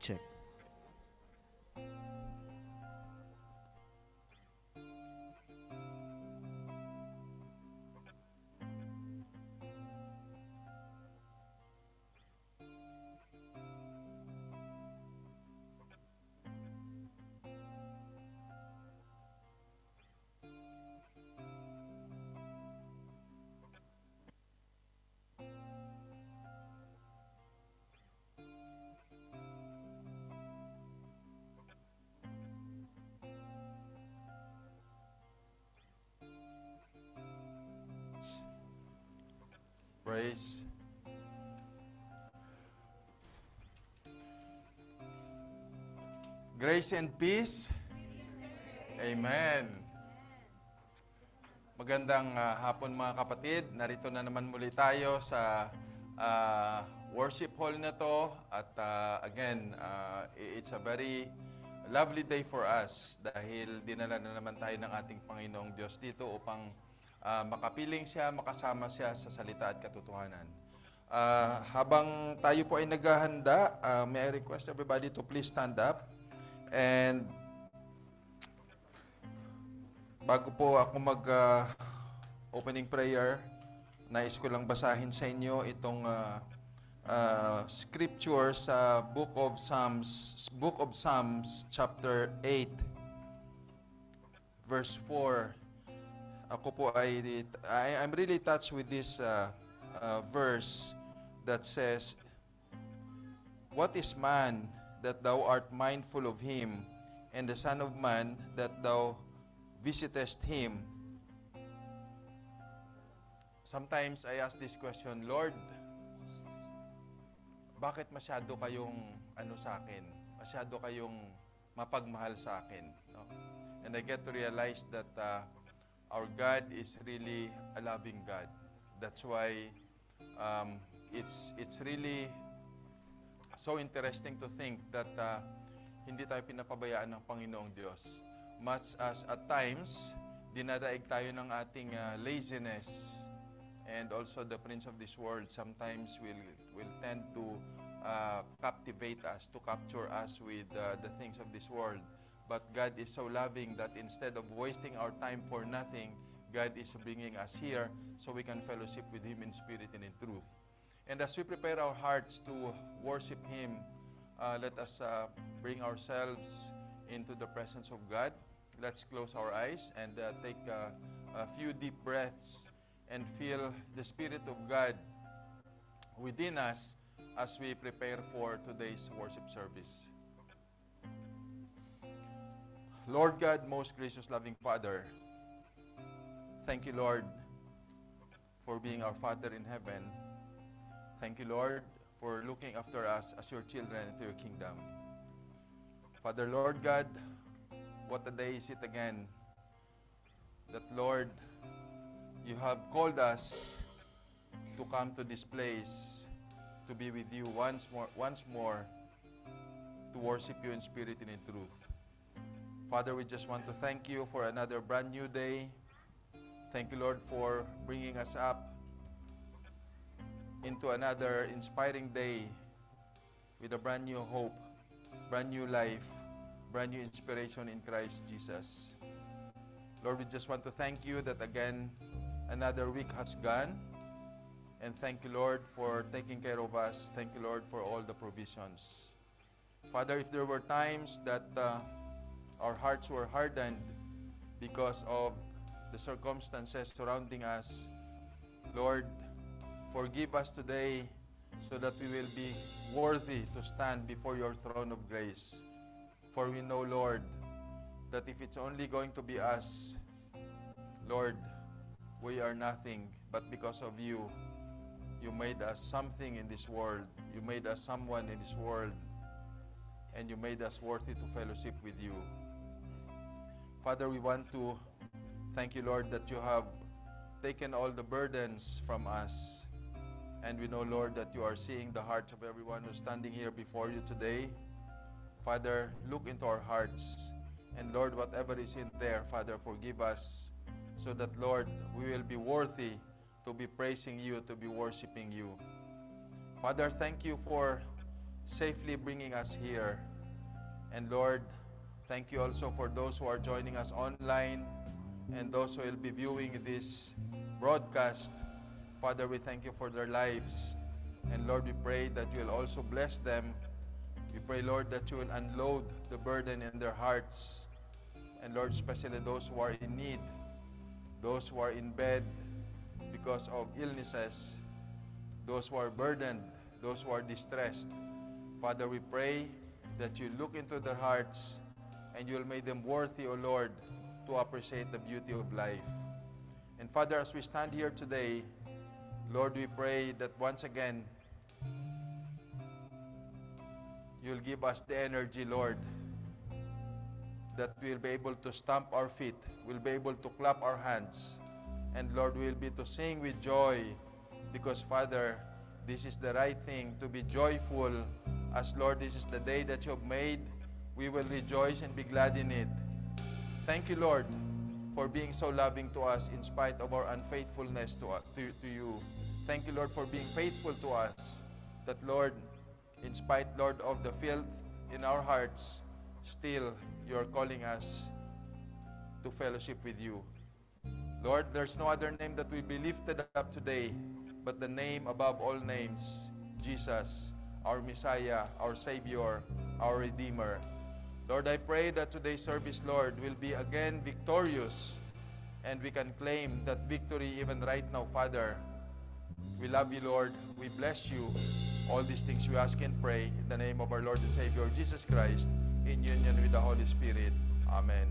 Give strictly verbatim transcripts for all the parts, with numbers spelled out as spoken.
check. Praise. Grace and peace. Amen. Magandang uh, hapon mga kapatid. Narito na naman muli tayo sa uh, worship hall na to. At uh, again, uh, it's a very lovely day for us dahil dinala na naman tayo ng ating Panginoong Diyos dito upang uh, makapiling siya, makasama siya sa salita at katotohanan. Uh, habang tayo po ay naghahanda, uh, may I request everybody to please stand up. And bago po ako mag-opening uh, prayer, nais ko lang basahin sa inyo itong uh, uh, scripture sa Book of Psalms, Book of Psalms, chapter eight, verse four. Ako po ay, I, I'm really touched with this uh, uh, verse that says, "What is man that thou art mindful of him, and the Son of Man that thou visitest him?" Sometimes I ask this question, Lord, bakit masyado kayong ano sa akin? Masyado kayong mapagmahal sa akin? No? And I get to realize that uh, our God is really a loving God. That's why um, it's it's really so interesting to think that uh, hindi tayo pinapabayaan ng Panginoong Diyos. Much as at times, dinadaig tayo ng ating uh, laziness and also the prince of this world sometimes will will tend to uh, captivate us, to capture us with uh, the things of this world. But God is so loving that instead of wasting our time for nothing, God is bringing us here so we can fellowship with Him in spirit and in truth. And as we prepare our hearts to worship Him, uh, let us uh, bring ourselves into the presence of God. Let's close our eyes and uh, take uh, a few deep breaths and feel the Spirit of God within us as we prepare for today's worship service. Lord God, most gracious, loving Father, thank you, Lord, for being our Father in heaven. Thank you, Lord, for looking after us as your children into your kingdom. Father, Lord God, what a day is it again that, Lord, you have called us to come to this place to be with you once more, once more, to worship you in spirit and in truth. Father, we just want to thank you for another brand new day. Thank you, Lord, for bringing us up into another inspiring day with a brand new hope, brand new life, brand new inspiration in Christ Jesus. Lord, we just want to thank you that again, another week has gone. And thank you, Lord, for taking care of us. Thank you, Lord, for all the provisions. Father, if there were times that uh, our hearts were hardened because of the circumstances surrounding us, Lord, forgive us today so that we will be worthy to stand before your throne of grace. For we know, Lord, that if it's only going to be us, Lord, we are nothing. But because of you, you made us something in this world. You made us someone in this world. And you made us worthy to fellowship with you. Father, we want to thank you, Lord, that you have taken all the burdens from us. And we know, Lord, that you are seeing the hearts of everyone who's standing here before you today. Father, look into our hearts. And Lord, whatever is in there, Father, forgive us so that, Lord, we will be worthy to be praising you, to be worshiping you. Father, thank you for safely bringing us here. And Lord, thank you also for those who are joining us online and those who will be viewing this broadcast. Father, we thank you for their lives. And Lord, we pray that you will also bless them. We pray, Lord, that you will unload the burden in their hearts. And Lord, especially those who are in need, those who are in bed because of illnesses, those who are burdened, those who are distressed. Father, we pray that you look into their hearts and you will make them worthy, O Lord, to appreciate the beauty of life. And Father, as we stand here today, Lord, we pray that once again, you'll give us the energy, Lord, that we'll be able to stamp our feet, we'll be able to clap our hands, and Lord, we'll be to sing with joy, because Father, this is the right thing, to be joyful, as Lord, this is the day that you have made. We will rejoice and be glad in it. Thank you, Lord, for being so loving to us in spite of our unfaithfulness to, to, to you. Thank you, Lord, for being faithful to us, that, Lord, in spite, Lord, of the filth in our hearts, still you are calling us to fellowship with you. Lord, there's no other name that will be lifted up today but the name above all names, Jesus, our Messiah, our Savior, our Redeemer. Lord, I pray that today's service, Lord, will be again victorious, and we can claim that victory even right now, Father. We love you, Lord. We bless you. All these things we ask and pray in the name of our Lord and Savior, Jesus Christ, in union with the Holy Spirit. Amen.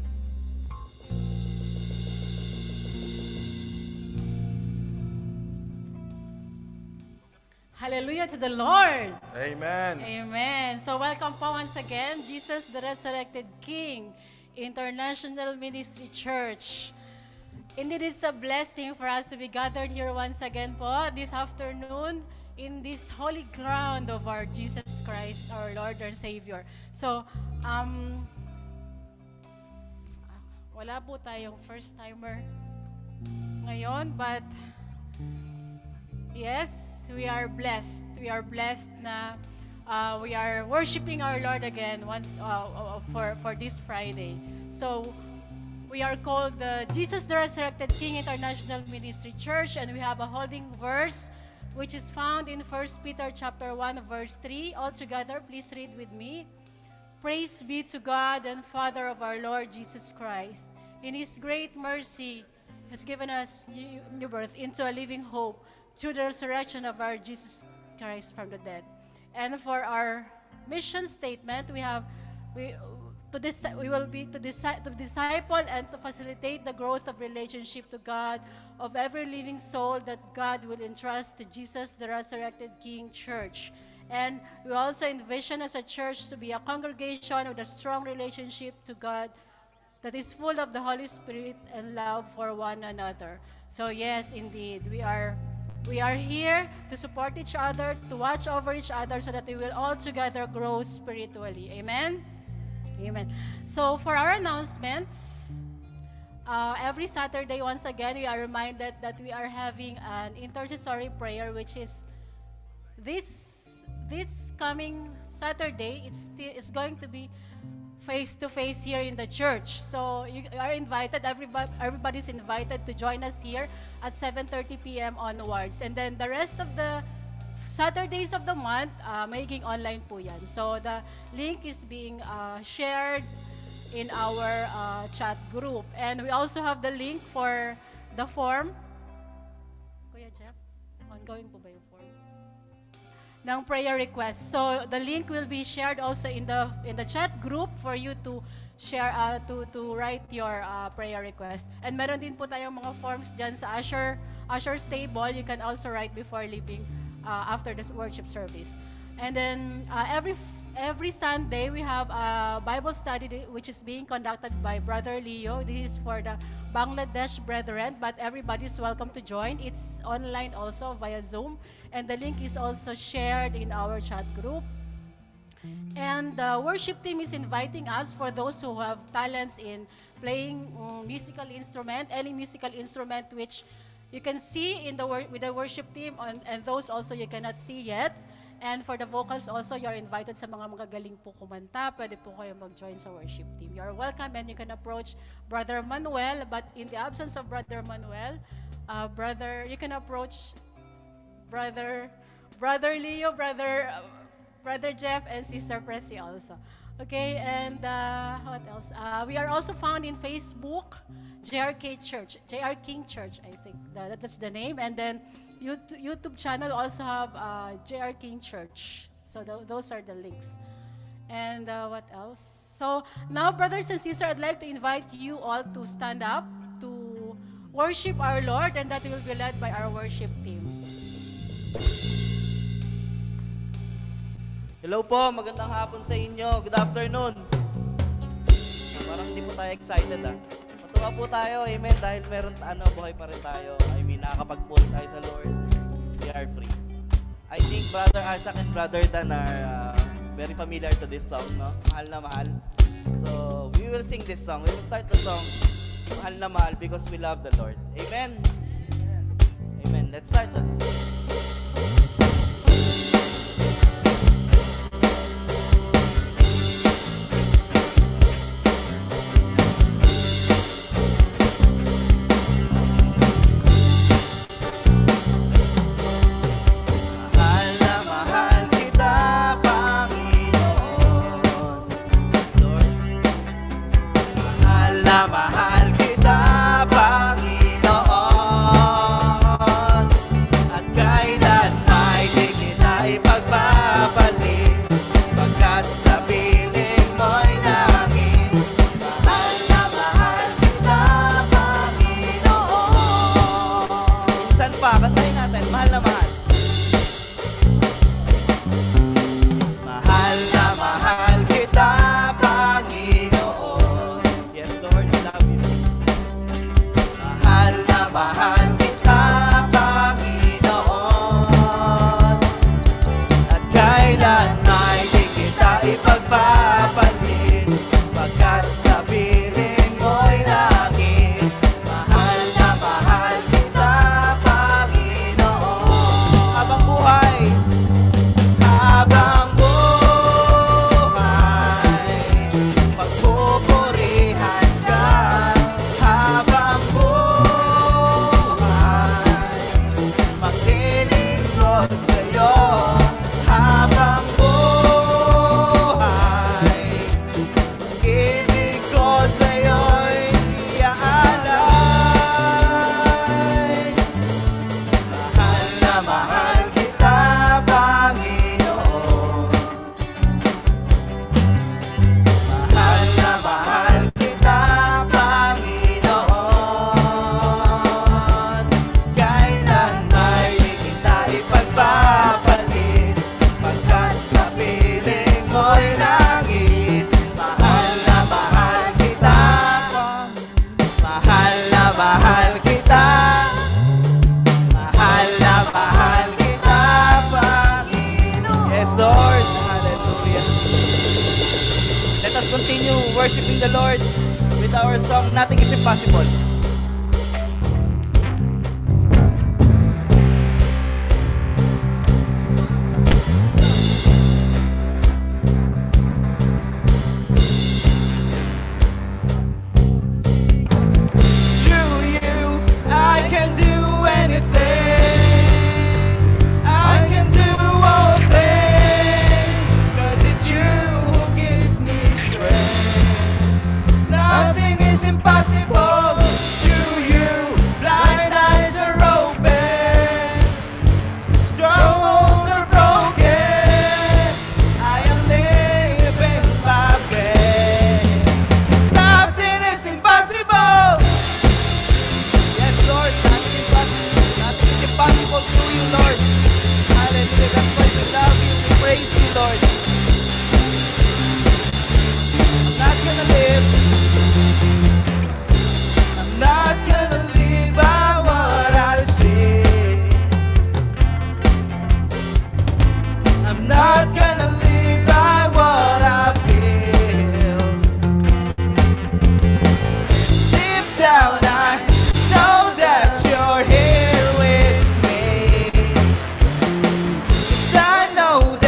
Hallelujah to the Lord. Amen. Amen. So welcome po once again, Jesus the Resurrected King, International Ministry Church. Indeed, it's a blessing for us to be gathered here once again po this afternoon in this holy ground of our Jesus Christ, our Lord and Savior. So, um, wala po tayong first timer ngayon, but yes, we are blessed. We are blessed na uh, we are worshiping our Lord again once uh, uh, for for this Friday. So we are called the Jesus the Resurrected King International Ministry Church, and we have a holding verse which is found in First Peter chapter one verse three. All together, please read with me. Praise be to God and Father of our Lord Jesus Christ. In His great mercy has given us new, new birth into a living hope through the resurrection of our Jesus Christ from the dead. And for our mission statement, we have we to dis- we will be to, disi- to disciple and to facilitate the growth of relationship to God of every living soul that God will entrust to Jesus, the Resurrected King Church. And we also envision as a church to be a congregation with a strong relationship to God that is full of the Holy Spirit and love for one another. So yes, indeed, we are We are here to support each other, to watch over each other so that we will all together grow spiritually. Amen? Amen. So for our announcements, uh, every Saturday, once again, we are reminded that we are having an intercessory prayer, which is this, this coming Saturday. It's, it's going to be face-to-face here in the church. So you are invited, everybody, everybody's invited to join us here at seven thirty p m onwards. And then the rest of the Saturdays of the month, uh, magiging online po yan. So the link is being uh, shared in our uh, chat group. And we also have the link for the form. Kuya Jeff, ongoing po ba yung form? Ng prayer request. So the link will be shared also in the in the chat group for you to share uh, to to write your uh, prayer request. And meron din po tayong mga forms diyan sa Usher Usher's table. You can also write before leaving uh, after this worship service. And then uh, every every Sunday we have a Bible study which is being conducted by Brother Leo. This is for the Bangladesh brethren, but everybody is welcome to join. It's online also via Zoom, and the link is also shared in our chat group. And the worship team is inviting us, for those who have talents in playing um, musical instrument, any musical instrument which you can see in the wor- with the worship team, on, and those also you cannot see yet. And for the vocals also, you're invited sa mga magagaling po kumanta. Pwede po kayo mag-join sa worship team. You're welcome and you can approach Brother Manuel. But in the absence of Brother Manuel, uh, brother, you can approach Brother Brother Leo, Brother uh, Brother Jeff, and Sister Pressy also. Okay, and uh, what else? Uh, we are also found in Facebook, J R K Church, J R King Church, I think that, that's the name. And then YouTube, YouTube channel also have uh, J R King Church. So th those are the links. And uh, what else? So now, brothers and sisters, I'd like to invite you all to stand up to worship our Lord, and that will be led by our worship team. Hello po, magandang hapon sa inyo. Good afternoon. Parang hindi po tayo excited ah. Matuwa po tayo, amen, dahil meron, ano, buhay pa rin tayo. I mean, nakakapag-pulse tayo sa Lord. We are free. I think Brother Isaac and Brother Dan are uh, very familiar to this song, no? Mahal na mahal. So, we will sing this song. We will start the song, Mahal na mahal, because we love the Lord. Amen? Amen. Amen. Let's start the worshiping the Lord with our song, Nothing is Impossible. Know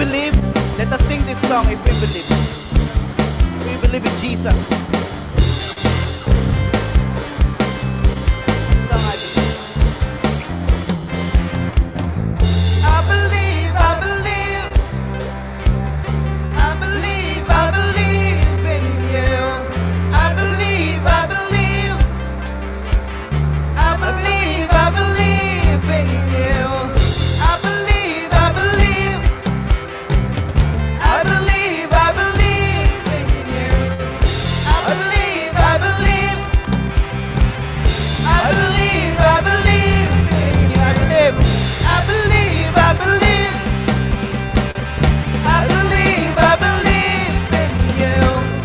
believe? Let us sing this song if we believe. We believe in Jesus. Song I believe. I believe, I believe. I believe, I believe in you. I believe, I believe. I believe, I believe in you. I believe, I believe. I believe, I believe in you. I believe, I believe. I believe, I believe in you. I believe, I believe, I believe. I believe, I believe in you.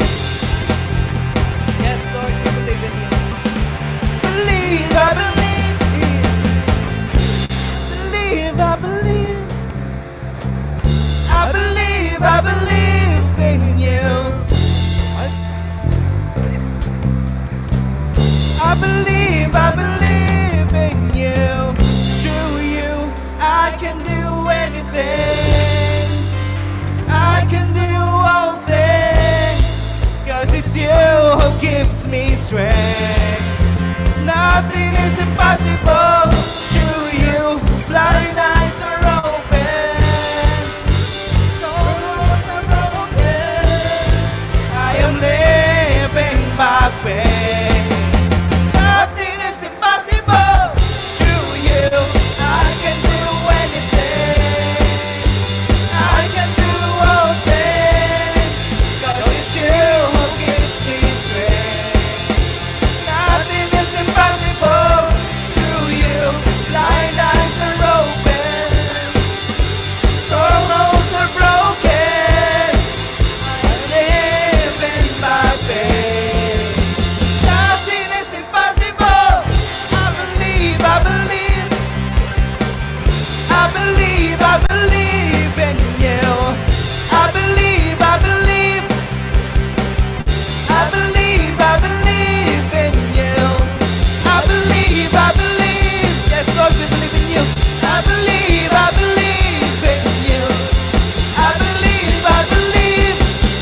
Yes, Lord, we believe in you. Believe, I believe in you. Believe, I believe. I believe, I believe in you. I believe, I believe in you. Through you, I can do anything. I can do all things. Cause it's you who gives me strength. Nothing is impossible. Through you, blind eyes are open. No roads are broken. I am living by faith. Nothing is impossible. Through you, I can do anything. I can do all things. Cause it's you who gives me strength. Nothing is impossible. Through you, blind eyes are open. Strongholds are broken. I'm living by faith. Nothing is impossible. I believe, I believe. I believe, I believe in you. I believe, I believe. I believe, I believe in you. I believe, I believe. Yes, Lord, we believe in you. I believe, I believe in you. I believe, I believe.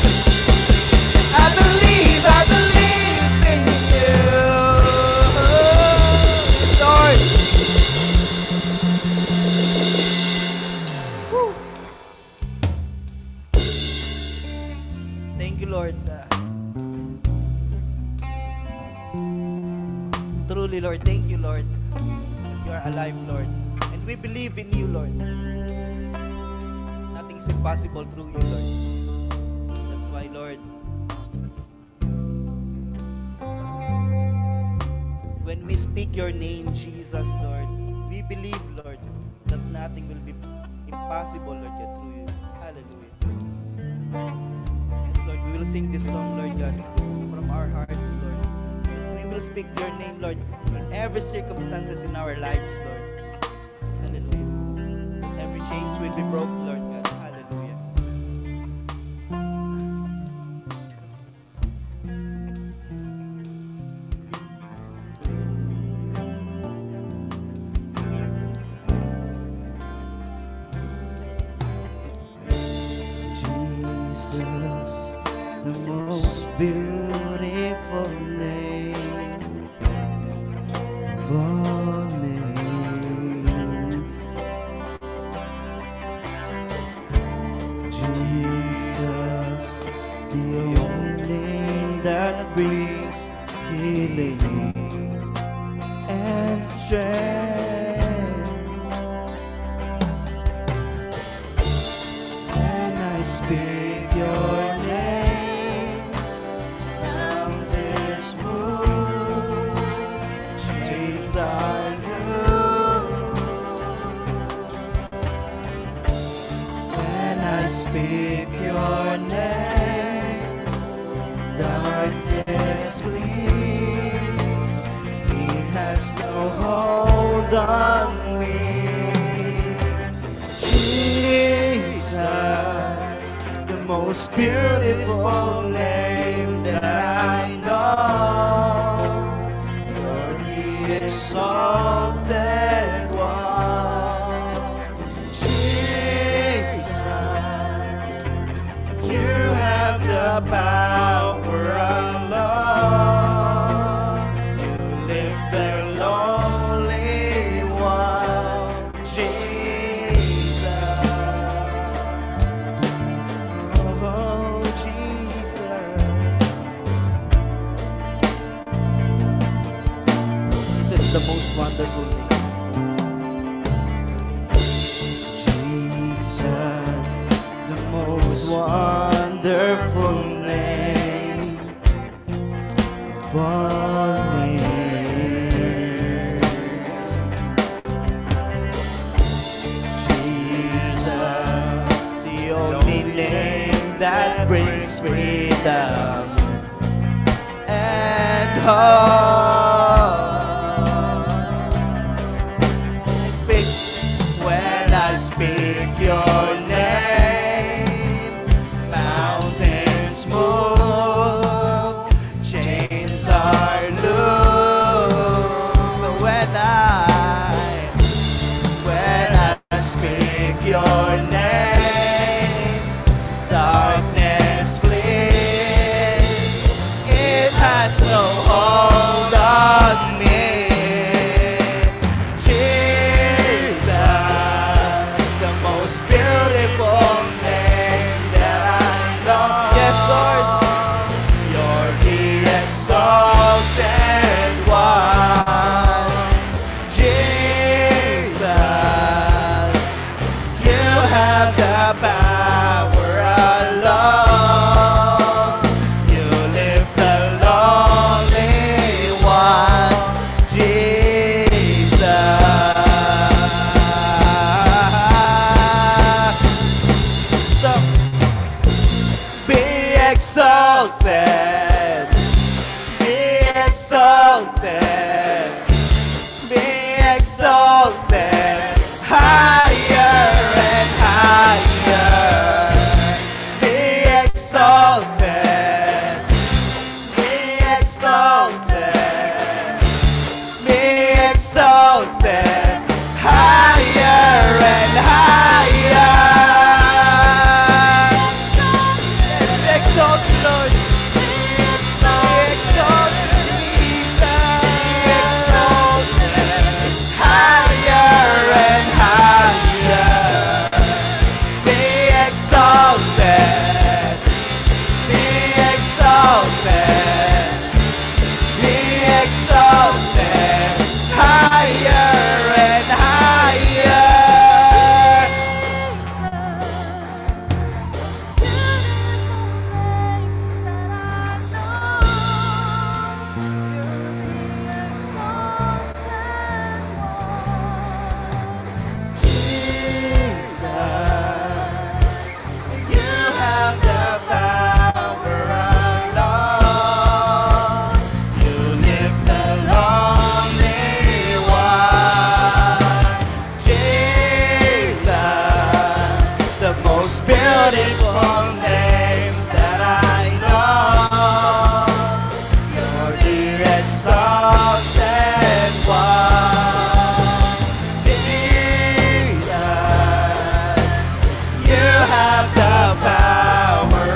I believe, I believe in you. Lord. Woo. Thank you, Lord. Uh, truly, Lord, thank you, Lord, that you are alive, Lord. And we believe in you, Lord. Nothing is impossible through you, Lord. That's why, Lord, when we speak your name, Jesus, Lord, we believe, Lord, that nothing will be impossible, Lord, yet through you. Hallelujah. Yes, Lord, we will sing this song, Lord God, from our hearts, Lord. We will speak your name, Lord, in every circumstances in our lives, Lord. Hallelujah. Every chains will be broken, Lord God. Hallelujah. Jesus, the most beautiful name of all names. Jesus, the only name that brings healing and strength. When I speak your name, mountains move, chains are loose. When I speak your name, darkness flees. He has no hold on me. Jesus, the most beautiful name that I know. You're the exalted one. Jesus, the power of love. You lift the lonely one, Jesus. Oh, Jesus. This is the most wonderful name. Jesus, the most wonderful name of all names. Jesus, the only name that brings freedom and hope. Speak when I speak your name, mountains move, chains are loose. So when I, when I speak your name, darkness flees. It has no hold on me. Exalted, be exalted, be exalted, higher and higher. Be exalted, be exalted, be exalted, higher and higher. Exalt you, Lord. Be exalted, Jesus. Be exalted, higher and higher. Be exalted, be exalted, be exalted, higher and higher. Beautiful name that I know, you're the exalted one, Jesus. You have the power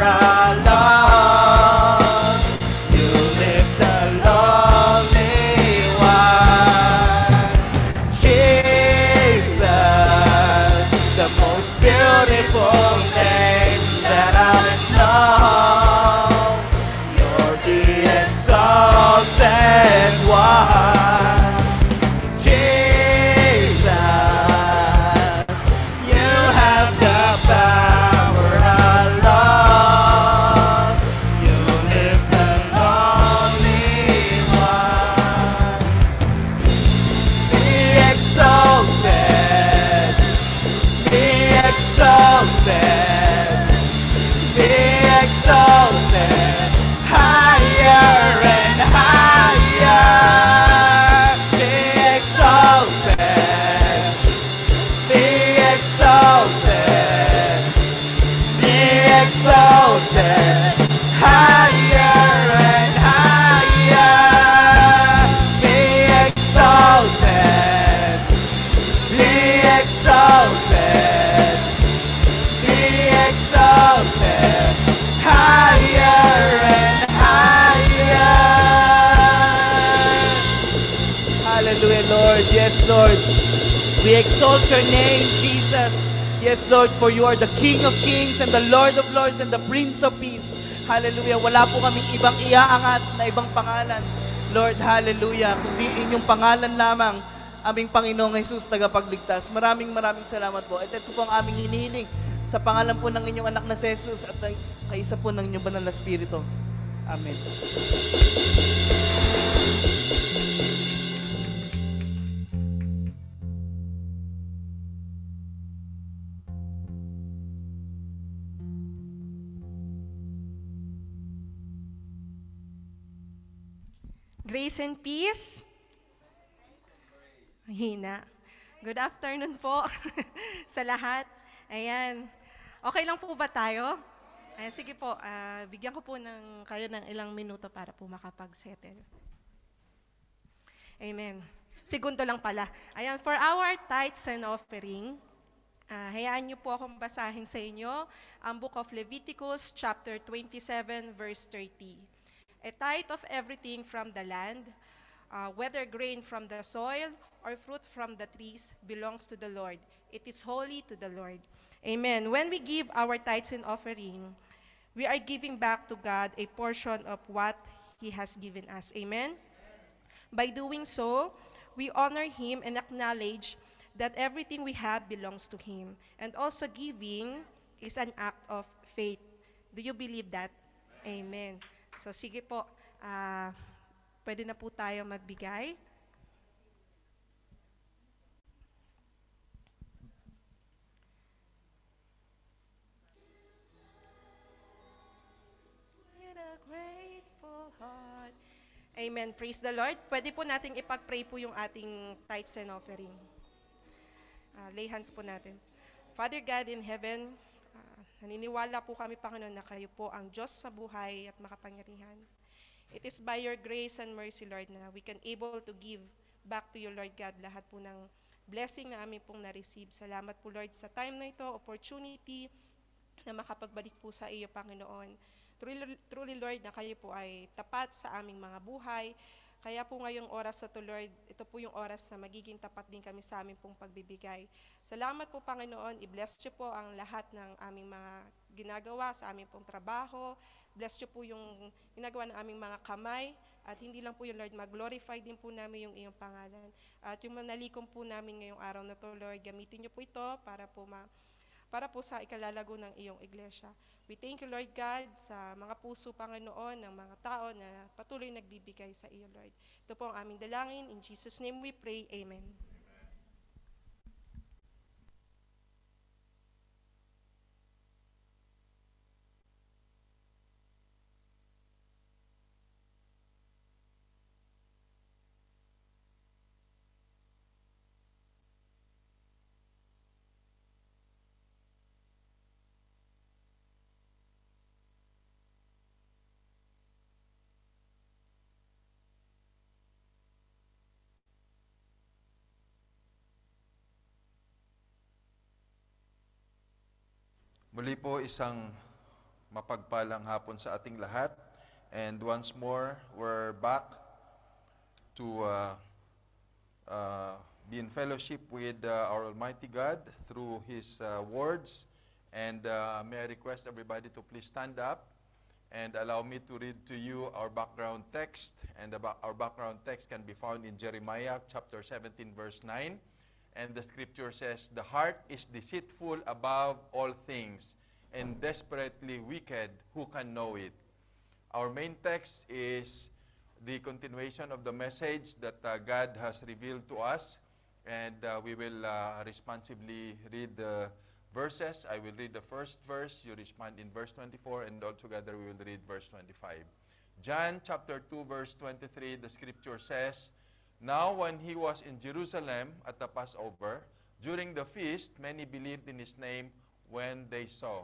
alone. You lift the lonely one, Jesus. The most beautiful name that I know, you're the exalted one, Jesus. You have the power alone. You lift the lonely one. Be exalted, be exalted, be exalted, higher and higher. Be exalted, be exalted, be exalted, higher and higher. Be exalted, be exalted, be exalted, higher Lord. We exalt your name, Jesus. Yes, Lord, for you are the King of Kings and the Lord of Lords and the Prince of Peace. Hallelujah. Wala po kaming ibang iaangat na ibang pangalan. Lord, hallelujah. Kundi inyong pangalan lamang, aming Panginoong Jesus, tagapagligtas. Maraming maraming salamat po. At ito po ang aming hinihiling sa pangalan po ng inyong anak na si Jesus at kaisa po ng inyong banal na Espiritu. Amen. Grace and peace. Mahina. Good afternoon po sa lahat. Ayan. Okay lang po ba tayo? Ayan, sige po, uh, bigyan ko po ng, kayo ng ilang minuto para po makapag-settle. Amen. Segundo lang pala. Ayan, for our tithes and offering, uh, hayaan niyo po akong basahin sa inyo ang Book of Leviticus, chapter twenty-seven, verse thirty. A tithe of everything from the land, uh, whether grain from the soil or fruit from the trees, belongs to the Lord. It is holy to the Lord. Amen. When we give our tithes and offering, we are giving back to God a portion of what He has given us. Amen. By doing so, we honor Him and acknowledge that everything we have belongs to Him. And also giving is an act of faith. Do you believe that? Amen. So sige po, uh, pwede na po tayo magbigay. With a grateful heart. Amen. Praise the Lord. Pwede po nating ipag-pray po yung ating tithes and offering. Uh, lay hands po natin. Father God in heaven, naniniwala po kami, Panginoon, na kayo po ang Diyos sa buhay at makapangyarihan. It is by your grace and mercy, Lord, na we can able to give back to you, Lord God, lahat po ng blessing na amin pong na-receive. Salamat po, Lord, sa time na ito, opportunity na makapagbalik po sa iyo, Panginoon. Truly, truly, Lord, na kayo po ay tapat sa aming mga buhay. Kaya po ngayong oras na to, Lord, ito po yung oras na magiging tapat din kami sa aming pong pagbibigay. Salamat po, Panginoon. I-bless niyo po ang lahat ng aming mga ginagawa sa aming pong trabaho. Bless niyo po yung ginagawa ng aming mga kamay. At hindi lang po yung Lord, mag-glorify din po namin yung iyong pangalan. At yung manalikom po namin ngayong araw na to, Lord, gamitin niyo po ito para po ma para po sa ikalalago ng iyong iglesia. We thank you, Lord God, sa mga puso, Panginoon, ng mga tao na patuloy nagbibigay sa iyo, Lord. Ito po ang aming dalangin. In Jesus' name we pray. Amen. Muli po isang mapagpalang hapon sa ating lahat. And once more, we're back to uh, uh, be in fellowship with uh, our Almighty God through His uh, words. And uh, may I request everybody to please stand up and allow me to read to you our background text. And the ba our background text can be found in Jeremiah chapter seventeen, verse nine. And the scripture says, "The heart is deceitful above all things, and desperately wicked. Who can know it?" Our main text is the continuation of the message that uh, God has revealed to us. And uh, we will uh, responsively read the verses. I will read the first verse. You respond in verse twenty-four, and altogether we will read verse twenty-five. John chapter two, verse twenty-three, the scripture says, "Now when he was in Jerusalem at the Passover, during the feast, many believed in his name when they saw."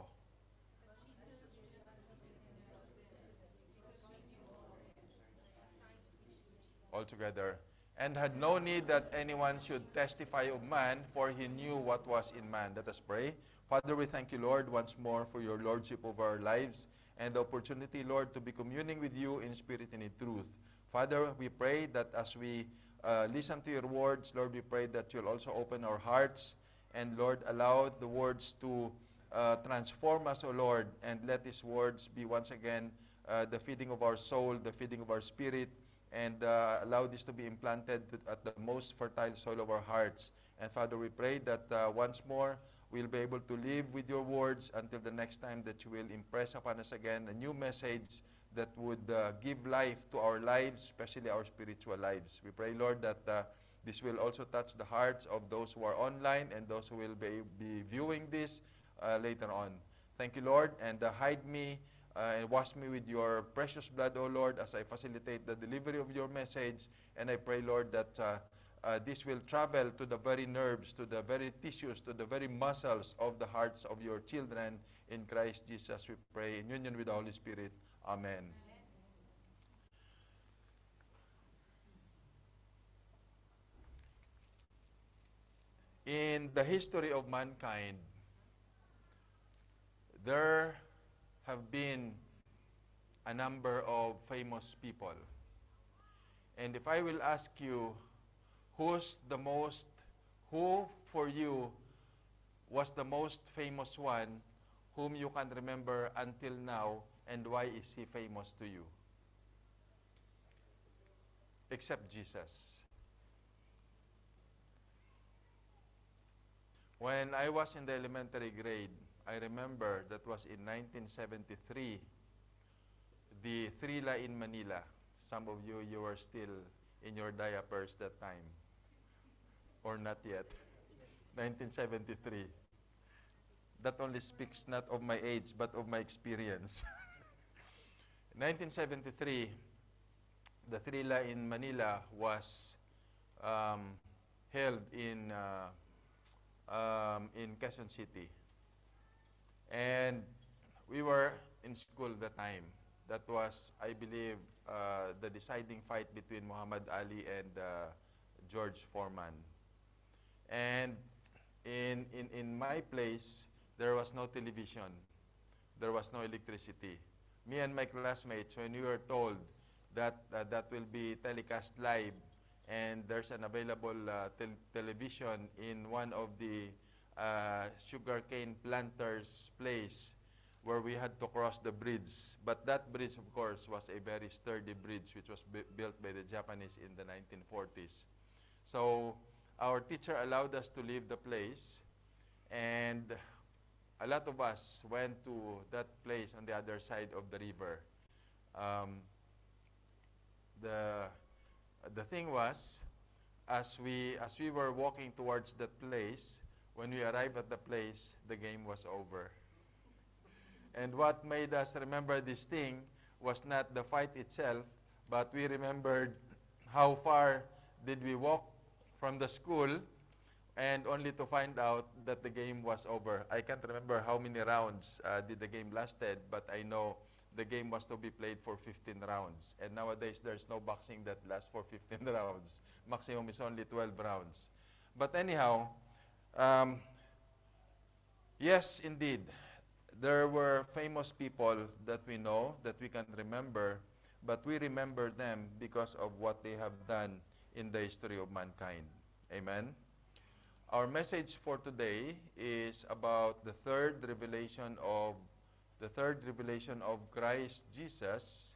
Altogether, "and had no need that anyone should testify of man, for he knew what was in man." Let us pray. Father, we thank you, Lord, once more for your lordship over our lives and the opportunity, Lord, to be communing with you in spirit and in truth. Father, we pray that as we uh, listen to your words. Lord, we pray that you'll also open our hearts. And Lord, allow the words to uh, transform us, O Lord, and let these words be once again uh, the feeding of our soul, the feeding of our spirit, and uh, allow this to be implanted at the most fertile soil of our hearts. And Father, we pray that uh, once more we'll be able to live with your words until the next time that you will impress upon us again a new message that would uh, give life to our lives, especially our spiritual lives. We pray, Lord, that uh, this will also touch the hearts of those who are online and those who will be, be viewing this uh, later on. Thank you, Lord, and uh, hide me uh, and wash me with your precious blood, O Lord, as I facilitate the delivery of your message. And I pray, Lord, that uh, uh, this will travel to the very nerves, to the very tissues, to the very muscles of the hearts of your children. In Christ Jesus, we pray in union with the Holy Spirit. Amen. In the history of mankind, there have been a number of famous people. And if I will ask you, who's the most, who for you was the most famous one whom you can remember until now, and why is he famous to you? Except Jesus. When I was in the elementary grade, I remember that was in nineteen seventy-three, the Thrilla in Manila. Some of you, you were still in your diapers that time. Or not yet. nineteen seventy-three. That only speaks not of my age, but of my experience. nineteen seventy-three, the Thrilla in Manila was um, held in uh, um, in Quezon City. And we were in school at the time. That was, I believe, uh, the deciding fight between Muhammad Ali and uh, George Foreman. And in, in, in my place, there was no television. There was no electricity. Me and my classmates, when we were told that uh, that will be telecast live and there's an available uh, tel television in one of the uh, sugarcane planters' place where we had to cross the bridge. But that bridge, of course, was a very sturdy bridge which was built by the Japanese in the nineteen forties. So our teacher allowed us to leave the place, and a lot of us went to that place on the other side of the river. Um, the, the thing was, as we, as we were walking towards that place, when we arrived at the place, the game was over. And what made us remember this thing was not the fight itself, but we remembered how far did we walk from the school, and only to find out that the game was over. I can't remember how many rounds uh, did the game lasted, but I know the game was to be played for fifteen rounds. And nowadays, there's no boxing that lasts for fifteen rounds. Maximum is only twelve rounds. But anyhow, um, yes, indeed, there were famous people that we know, that we can remember, but we remember them because of what they have done in the history of mankind. Amen? Our message for today is about the third revelation of the third revelation of Christ Jesus,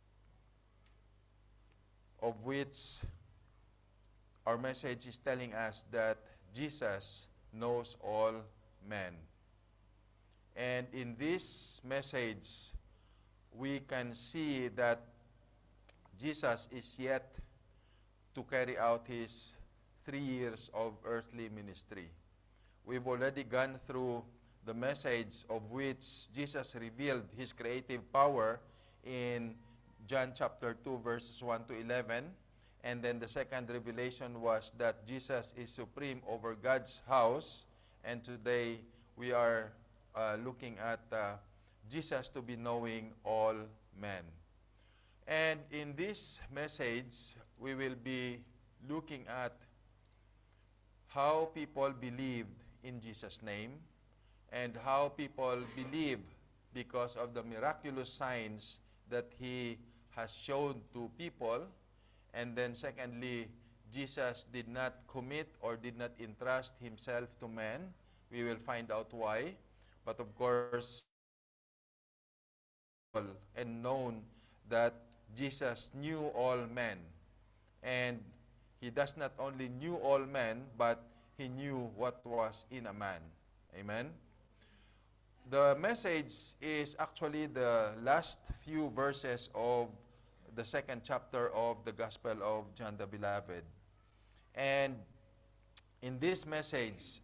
of which our message is telling us that Jesus knows all men. And in this message, we can see that Jesus is yet to carry out his three years of earthly ministry. We've already gone through the message of which Jesus revealed his creative power in John chapter two, verses one to eleven. And then the second revelation was that Jesus is supreme over God's house. And today we are uh, looking at uh, Jesus to be knowing all men. And in this message, we will be looking at how people believed in Jesus' name, and how people believe because of the miraculous signs that he has shown to people. And then secondly, Jesus did not commit or did not entrust himself to men. We will find out why. But of course, and known that Jesus knew all men. And he does not only knew all men, but he knew what was in a man. Amen? The message is actually the last few verses of the second chapter of the Gospel of John the Beloved. And in this message,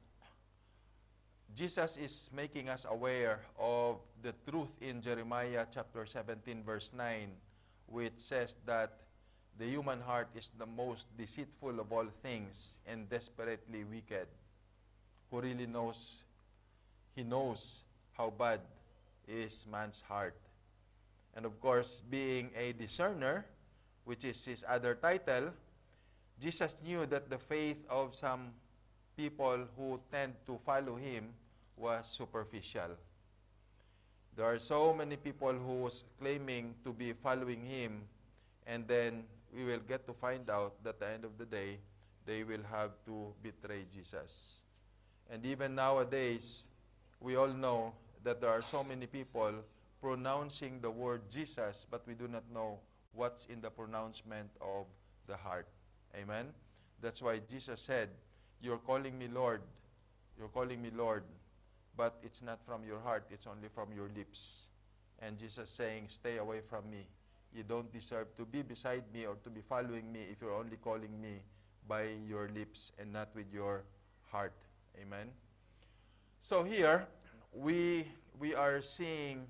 Jesus is making us aware of the truth in Jeremiah chapter seventeen, verse nine, which says that the human heart is the most deceitful of all things and desperately wicked. Who really knows? He knows how bad is man's heart. And of course, being a discerner, which is his other title, Jesus knew that the faith of some people who tend to follow him was superficial. There are so many people who was claiming to be following him, and then we will get to find out that at the end of the day, they will have to betray Jesus. And even nowadays, we all know that there are so many people pronouncing the word Jesus, but we do not know what's in the pronouncement of the heart. Amen? That's why Jesus said, "You're calling me Lord, you're calling me Lord, but it's not from your heart, it's only from your lips." And Jesus saying, "Stay away from me. You don't deserve to be beside me or to be following me if you're only calling me by your lips and not with your heart." Amen? So here, we, we are seeing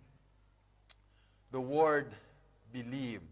the word believe.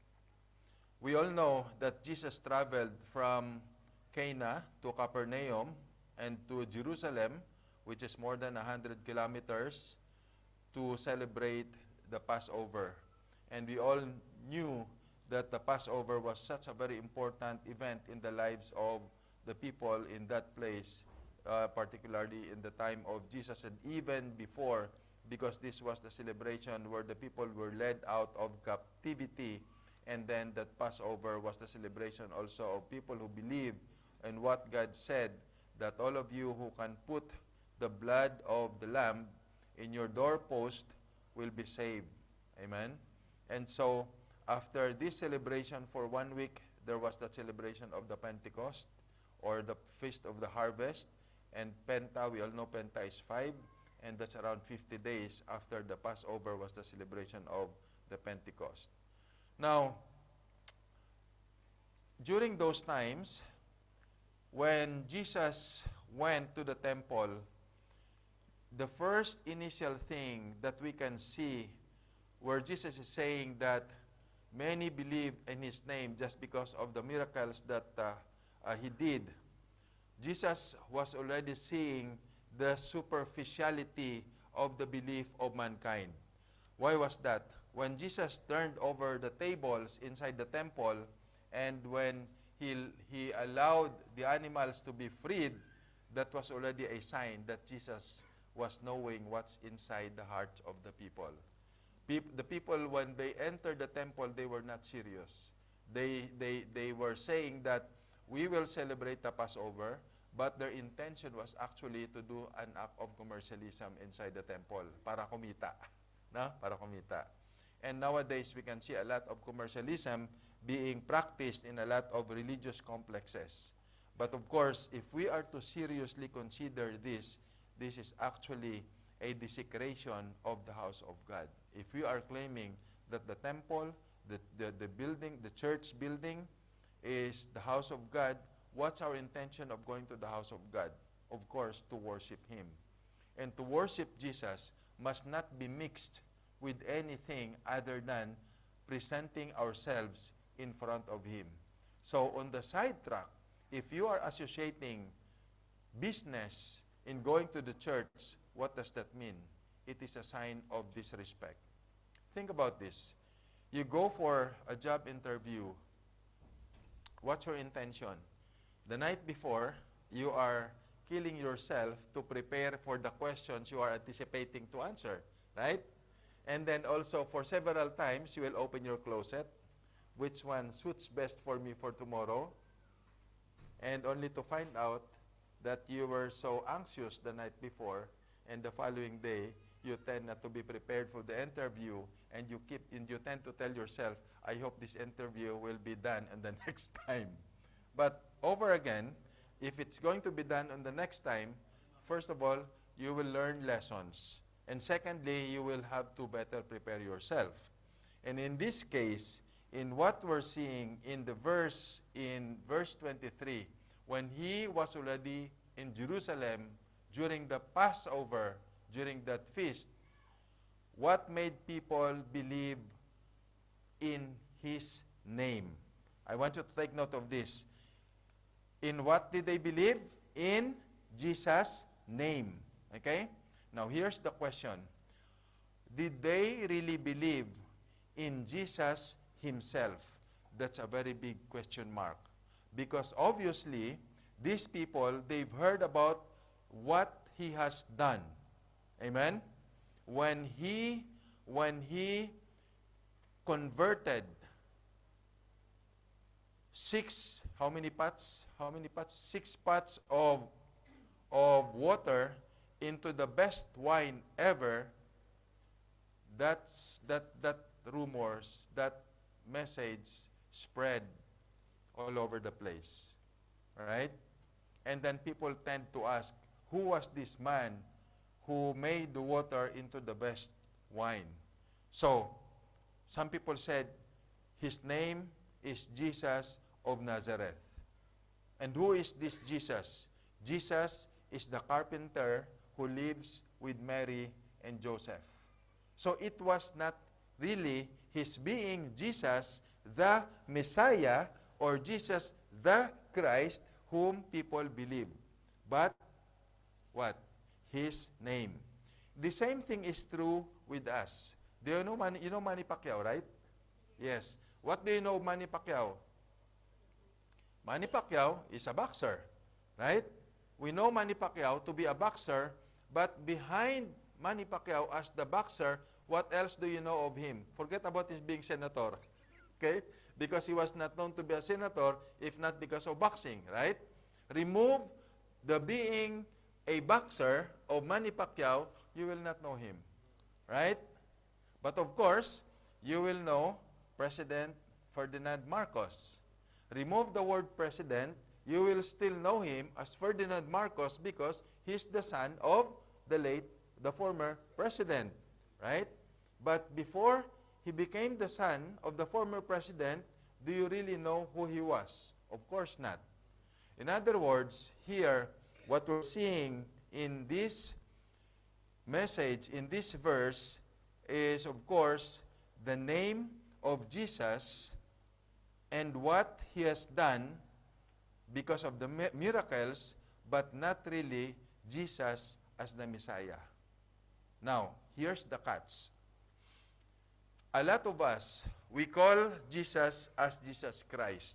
We all know that Jesus traveled from Cana to Capernaum and to Jerusalem, which is more than one hundred kilometers, to celebrate the Passover. And we all knew that the Passover was such a very important event in the lives of the people in that place, uh, particularly in the time of Jesus and even before, because this was the celebration where the people were led out of captivity. And then that Passover was the celebration also of people who believe in what God said, that all of you who can put the blood of the lamb in your doorpost will be saved. Amen? And so, after this celebration for one week, there was the celebration of the Pentecost, or the Feast of the Harvest. And Penta, we all know Penta is five, and that's around fifty days after the Passover was the celebration of the Pentecost. Now, during those times, when Jesus went to the temple, the first initial thing that we can see where Jesus is saying that many believe in his name just because of the miracles that uh, uh, he did, Jesus was already seeing the superficiality of the belief of mankind. Why was that? When Jesus turned over the tables inside the temple, and when he, he allowed the animals to be freed, that was already a sign that Jesus was knowing what's inside the hearts of the people. Peop the people, when they entered the temple, they were not serious. They, they, they were saying that we will celebrate the Passover, but their intention was actually to do an act of commercialism inside the temple para kumita. No? Para kumita. And nowadays, we can see a lot of commercialism being practiced in a lot of religious complexes. But of course, if we are to seriously consider this, this is actually a desecration of the house of God. If we are claiming that the temple, the, the, the building, the church building is the house of God, what's our intention of going to the house of God? Of course, to worship him. And to worship Jesus must not be mixed with anything other than presenting ourselves in front of him. So on the sidetrack, if you are associating business in going to the church, what does that mean? It is a sign of disrespect. Think about this. You go for a job interview. What's your intention? The night before, you are killing yourself to prepare for the questions you are anticipating to answer, right? And then also, for several times, you will open your closet. Which one suits best for me for tomorrow? and only to find out that you were so anxious the night before, and the following day, you tend not to be prepared for the interview, and you keep and you tend to tell yourself, I hope this interview will be done on the next time. But over again, if it's going to be done on the next time, first of all, you will learn lessons. And secondly, you will have to better prepare yourself. And in this case, in what we're seeing in the verse, in verse twenty-three, when he was already in Jerusalem during the Passover, during that feast, what made people believe in his name? I want you to take note of this. In what did they believe? In Jesus' name. Okay? Now, here's the question. Did they really believe in Jesus himself? That's a very big question mark. Because obviously, these people, they've heard about what he has done. Amen? When he, when he converted six, how many pots? How many pots? Six pots of, of water into the best wine ever, that's, that, that rumors, that message spread all over the place. All right? And then people tend to ask, who was this man who made the water into the best wine? So, some people said, his name is Jesus of Nazareth. And who is this Jesus? Jesus is the carpenter who lives with Mary and Joseph. So it was not really his being Jesus, the Messiah, or Jesus, the Christ, whom people believe. But, what? His name. The same thing is true with us. Do you know Manny, you know Manny Pacquiao, right? Yes. What do you know of Manny Pacquiao? Manny Pacquiao is a boxer, right? We know Manny Pacquiao to be a boxer, but behind Manny Pacquiao as the boxer, what else do you know of him? Forget about his being senator, okay? Because he was not known to be a senator, if not because of boxing, right? Remove the being a boxer of Manny Pacquiao, you will not know him, right? But of course, you will know President Ferdinand Marcos. Remove the word president, you will still know him as Ferdinand Marcos because he's the son of the late, the former president, right? But before he became the son of the former president, do you really know who he was? Of course not. In other words, here, what we're seeing in this message, in this verse, is, of course, the name of Jesus and what he has done because of the mi miracles, but not really Jesus as the Messiah. Now, here's the catch. A lot of us, we call Jesus as Jesus Christ.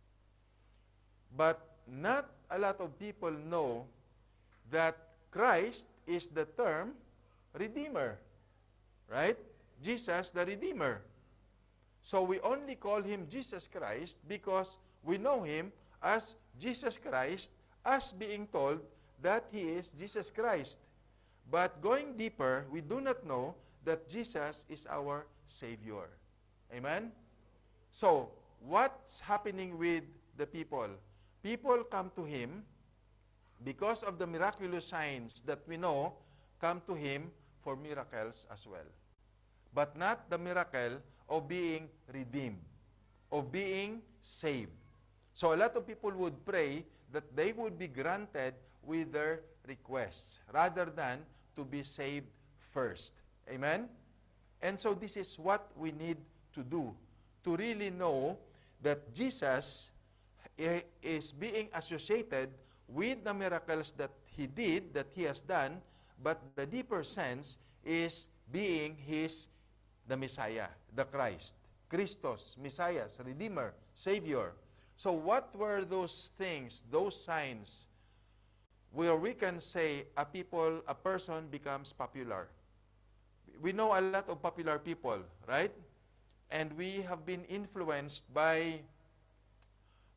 But not a lot of people know that Christ is the term Redeemer. Right? Jesus the Redeemer. So we only call him Jesus Christ because we know him as Jesus Christ, as being told that he is Jesus Christ. But going deeper, we do not know that Jesus is our Savior. Amen? So, what's happening with the people? People come to him because of the miraculous signs that we know, come to him for miracles as well. But not the miracle of being redeemed, of being saved. So a lot of people would pray that they would be granted with their requests rather than to be saved first. Amen? And so this is what we need to do, to really know that Jesus is being associated with the miracles that he did, that he has done, but the deeper sense is being his, the Messiah, the Christ, Christos, Messiah, Redeemer, Savior. So what were those things, those signs, where we can say a people, a person becomes popular? We know a lot of popular people, right? And we have been influenced by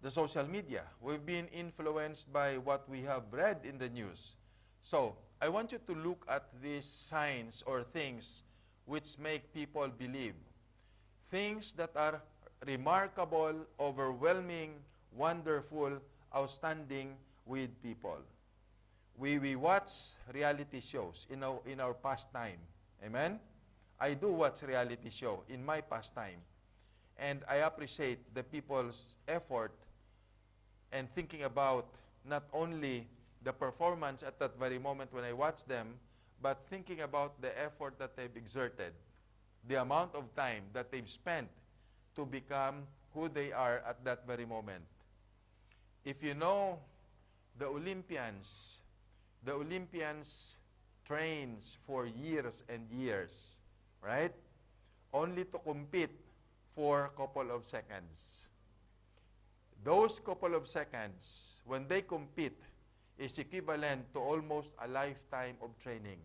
the social media. We've been influenced by what we have read in the news. So, I want you to look at these signs or things which make people believe. Things that are remarkable, overwhelming, wonderful, outstanding with people. We, we watch reality shows in our, in our pastime. Amen? I do watch reality show in my pastime. And I appreciate the people's effort and thinking about not only the performance at that very moment when I watch them, but thinking about the effort that they've exerted, the amount of time that they've spent to become who they are at that very moment. If you know the Olympians, the Olympians trains for years and years, right? Only to compete for a couple of seconds. Those couple of seconds, when they compete, is equivalent to almost a lifetime of training.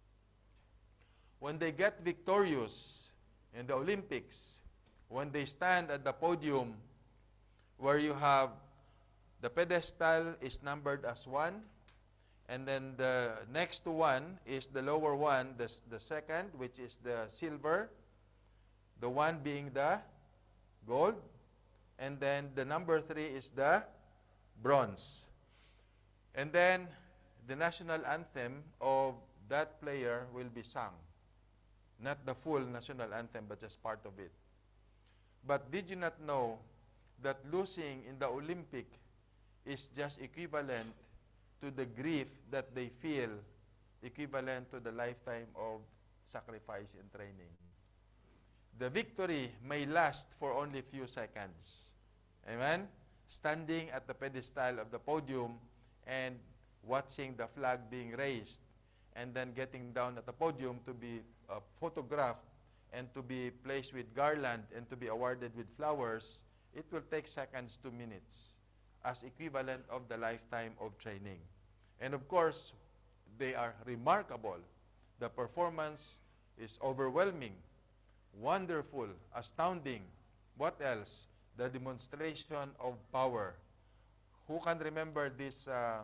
When they get victorious in the Olympics, when they stand at the podium where you have the pedestal is numbered as one, and then the next to one is the lower one, the, the second, which is the silver, the one being the gold, and then the number three is the bronze. And then the national anthem of that player will be sung. Not the full national anthem, but just part of it. But did you not know that losing in the Olympic is just equivalent to the grief that they feel, equivalent to the lifetime of sacrifice and training? The victory may last for only a few seconds. Amen? Standing at the pedestal of the podium and watching the flag being raised, and then getting down at the podium to be uh, photographed and to be placed with garland and to be awarded with flowers, it will take seconds to minutes as equivalent of the lifetime of training. And of course, they are remarkable. The performance is overwhelming, wonderful, astounding. What else? The demonstration of power. Who can remember this uh,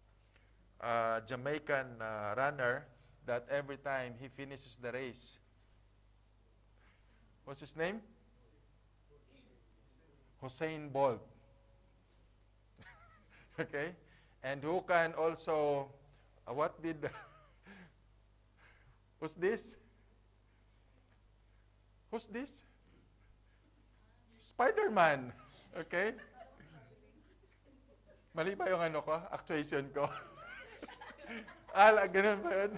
uh, Jamaican uh, runner that every time he finishes the race, what's his name? Usain Bolt. Okay? And who can also, uh, what did, who's this? Who's this? Spider-Man. Okay? Mali ba yung ano ko? Actuation ko? Ala, ganun ba yun?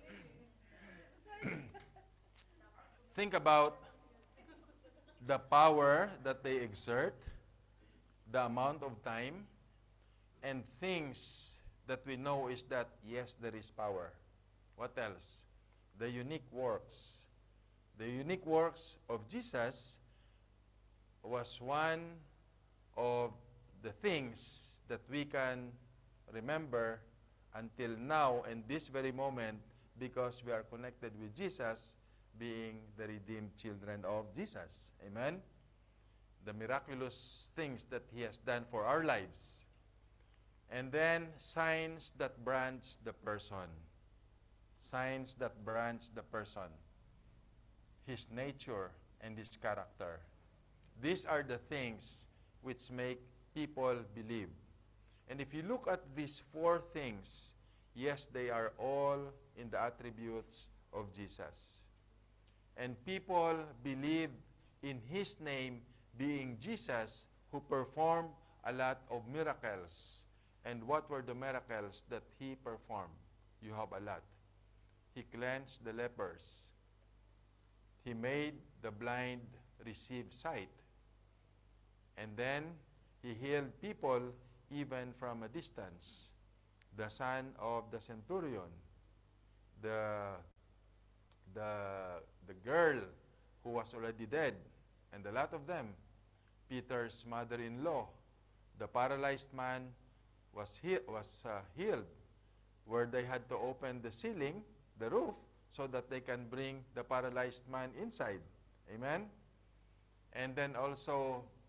Think about the power that they exert, the amount of time, and things that we know is that, yes, there is power. What else? The unique works. The unique works of Jesus was one of the things that we can remember until now and this very moment, because we are connected with Jesus, being the redeemed children of Jesus. Amen? The miraculous things that He has done for our lives. And then, signs that branch the person. Signs that branch the person. His nature and His character. These are the things which make people believe. And if you look at these four things, yes, they are all in the attributes of Jesus. And people believe in His name, being Jesus, who performed a lot of miracles. And what were the miracles that He performed? You have a lot. He cleansed the lepers. He made the blind receive sight. And then He healed people even from a distance. The son of the centurion, the, the, the girl who was already dead, and a lot of them, Peter's mother-in-law, the paralyzed man was, he, was uh, healed, where they had to open the ceiling, the roof, so that they can bring the paralyzed man inside. Amen? And then also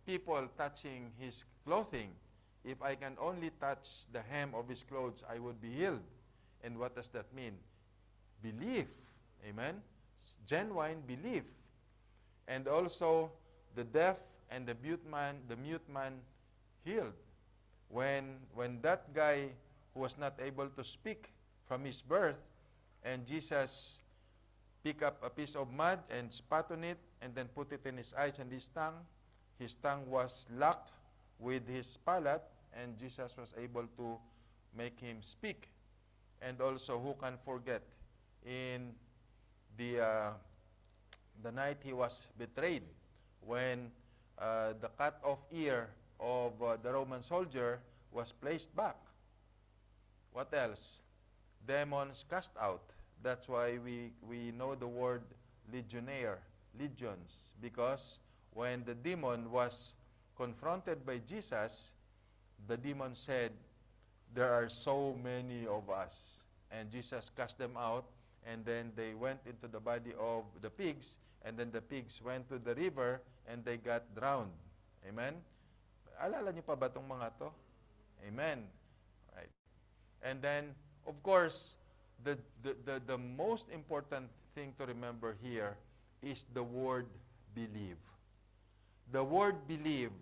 people touching his clothing. If I can only touch the hem of his clothes, I would be healed. And what does that mean? Belief. Amen? Genuine belief. And also, the deaf and the mute man, the mute man healed. When, when that guy who was not able to speak from his birth, and Jesus picked up a piece of mud and spat on it, and then put it in his eyes and his tongue, his tongue was locked with his palate, and Jesus was able to make him speak. And also, who can forget, in the, uh, the night he was betrayed, when uh, the cut-off ear of uh, the Roman soldier was placed back. What else? Demons cast out. That's why we, we know the word legionnaire, legions, because when the demon was confronted by Jesus, the demon said, there are so many of us. And Jesus cast them out, and then they went into the body of the pigs, and then the pigs went to the river, and they got drowned. Amen? Alala niyo pa ba itong mga to? Amen. Right. And then, of course, the, the, the, the most important thing to remember here is the word believe. The word believe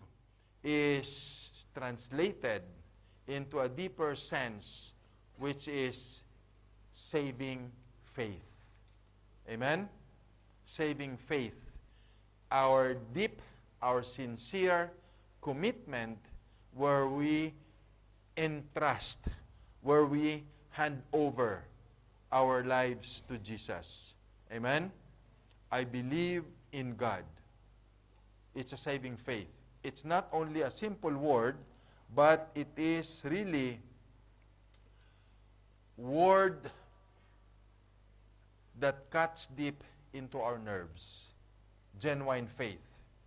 is translated into a deeper sense, which is saving faith. Amen? Saving faith. Our deep, our sincere commitment where we entrust, where we hand over our lives to Jesus. Amen? I believe in God. It's a saving faith. It's not only a simple word, but it is really word that cuts deep into our nerves. Genuine faith.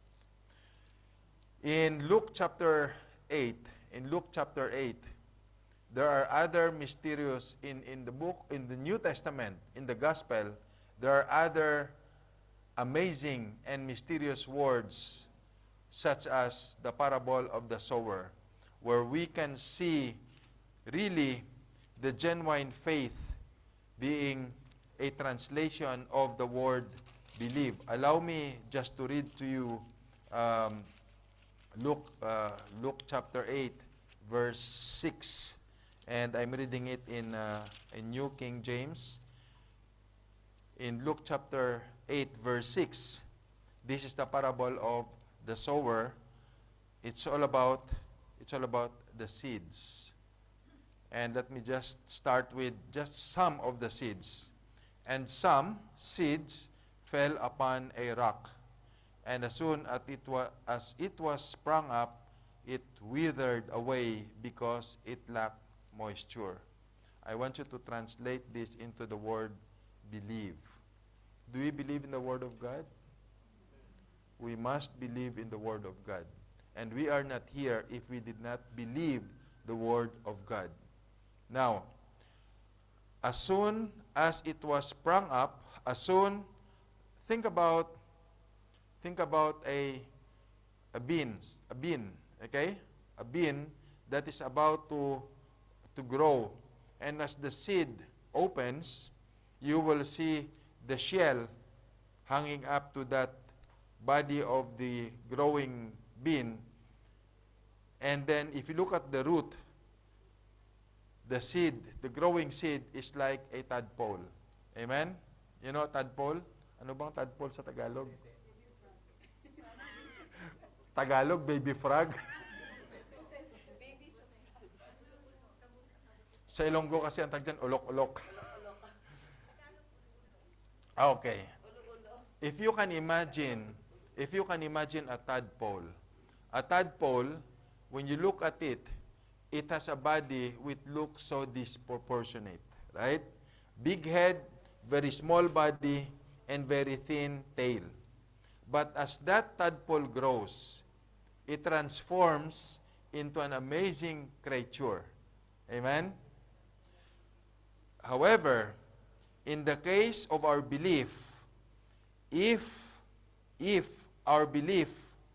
In Luke chapter eight, in Luke chapter eight, there are other mysterious, in, in the book, in the New Testament, in the Gospel, there are other amazing and mysterious words, such as the parable of the sower, where we can see really the genuine faith being a translation of the word believe. Allow me just to read to you um, Luke, uh, Luke chapter eight, verse six. And I'm reading it in, uh, in New King James. In Luke chapter eight, verse six, this is the parable of the sower. It's all about, it's all about the seeds. And let me just start with just some of the seeds. And some seeds fell upon a rock. And as soon as it was, as it was sprung up, it withered away because it lacked moisture. I want you to translate this into the word believe. Do we believe in the word of God? We must believe in the word of God. And we are not here if we did not believe the word of God. Now, as soon as it was sprung up, as soon, think about, think about a, a bean, a bean, okay? A bean that is about to, to grow. And as the seed opens, you will see the shell hanging up to that body of the growing bean. And then if you look at the root, the seed, the growing seed is like a tadpole. Amen? You know tadpole? Ano bang tadpole sa Tagalog? Tagalog, baby frog. Sa Ilonggo kasi ang tag dyan, ulok-ulok. Okay. If you can imagine, if you can imagine a tadpole, a tadpole, when you look at it, it has a body which looks so disproportionate, right? Big head, very small body, and very thin tail. But as that tadpole grows, it transforms into an amazing creature. Amen? However, in the case of our belief, if, if our belief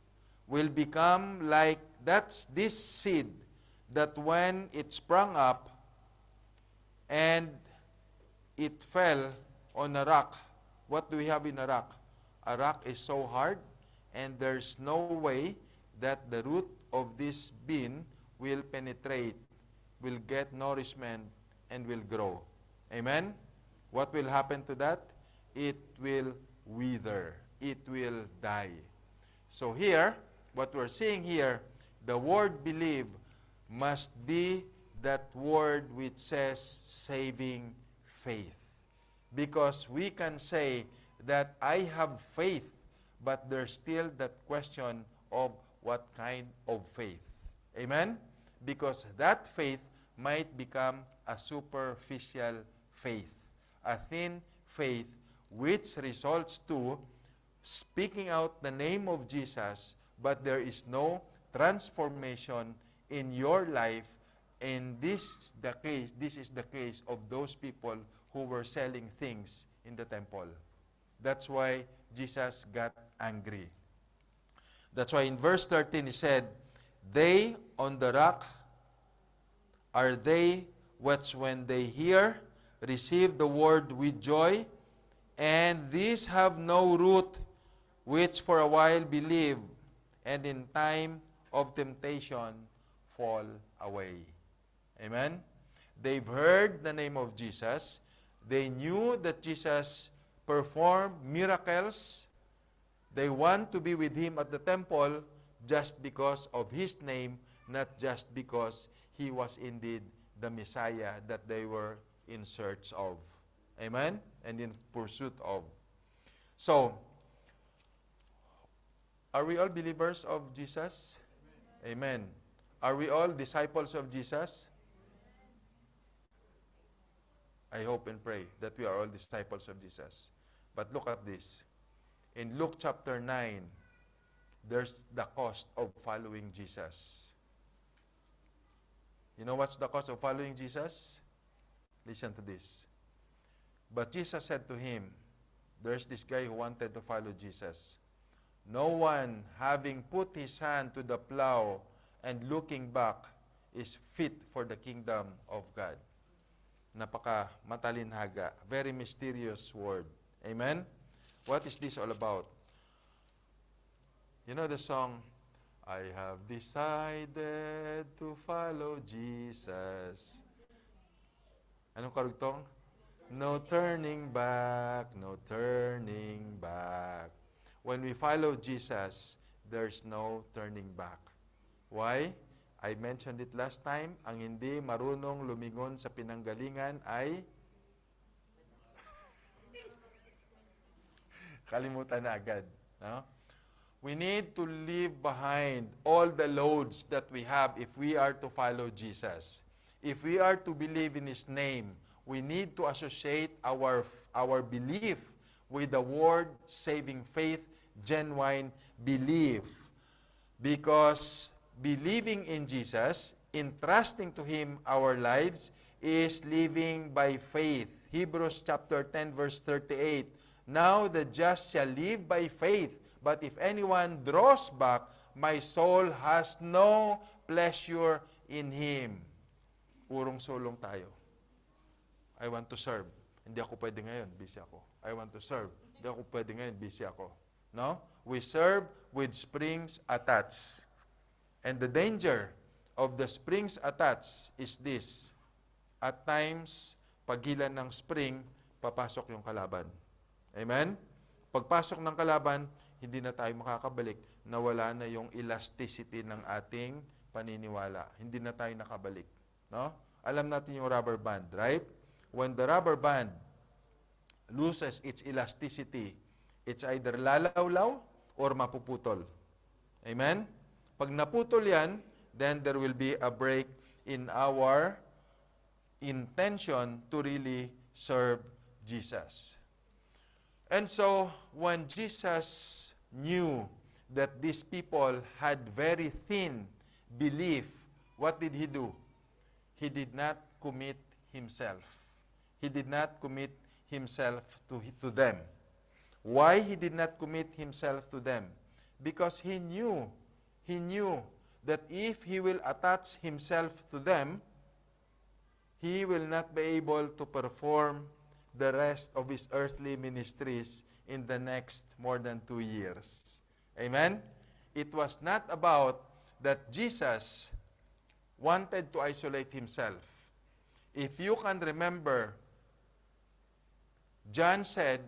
will become like that's this seed that when it sprung up and it fell on a rock. What do we have in a rock? A rock is so hard and there's no way that the root of this bean will penetrate, will get nourishment, and will grow. Amen? What will happen to that? It will wither. It will die. So here, what we're seeing here, the word believe must be that word which says saving faith. Because we can say that I have faith, but there's still that question of what kind of faith. Amen? Because that faith might become a superficial faith, a thin faith which results to speaking out the name of Jesus, but there is no transformation in your life. And this the case, this is the case of those people who were selling things in the temple. That's why Jesus got angry. That's why in verse thirteen he said, they on the rock are they which when they hear receive the word with joy, and these have no root, which for a while believe, and in time of temptation fall away. Amen? They've heard the name of Jesus. They knew that Jesus performed miracles. They want to be with him at the temple just because of his name, not just because he was indeed the Messiah that they were in search of. Amen? And in pursuit of. So, are we all believers of Jesus? Amen. Are we all disciples of Jesus? I hope and pray that we are all disciples of Jesus. But look at this. In Luke chapter nine, there's the cost of following Jesus. You know what's the cost of following Jesus? Listen to this. But Jesus said to him, there's this guy who wanted to follow Jesus. No one having put his hand to the plow and looking back is fit for the kingdom of God. Napaka matalinhaga. Very mysterious word. Amen? What is this all about? You know the song, I have decided to follow Jesus. Anong karugtong? No turning back, no turning back. When we follow Jesus, there's no turning back. Why? I mentioned it last time, ang hindi marunong lumingon sa pinanggalingan ay kalimutan na agad. No? We need to leave behind all the loads that we have if we are to follow Jesus. If we are to believe in His name, we need to associate our, our belief with the word saving faith, genuine belief. Because believing in Jesus, entrusting to Him our lives, is living by faith. Hebrews chapter ten verse thirty-eight. Now the just shall live by faith, but if anyone draws back, my soul has no pleasure in him. Urong-sulong tayo. I want to serve. Hindi ako pwede ngayon, busy ako. I want to serve. Hindi ako pwede ngayon, busy ako. No? We serve with springs attached. And the danger of the springs attached is this. At times, paghilan ng spring, papasok yung kalaban. Amen? Pagpasok ng kalaban, hindi na tayo makakabalik. Nawala na yung elasticity ng ating paniniwala. Hindi na tayo nakabalik. No? Alam natin yung rubber band, right? When the rubber band loses its elasticity, it's either lalawlaw or mapuputol. Amen? Pag naputol yan, then there will be a break in our intention to really serve Jesus. And so, when Jesus knew that these people had very thin belief, what did He do? He did not commit Himself. He did not commit Himself to, to them. Why He did not commit Himself to them? Because He knew he knew that if he will attach himself to them, he will not be able to perform the rest of his earthly ministries in the next more than two years. Amen? It was not about that Jesus wanted to isolate himself. If you can remember, John said,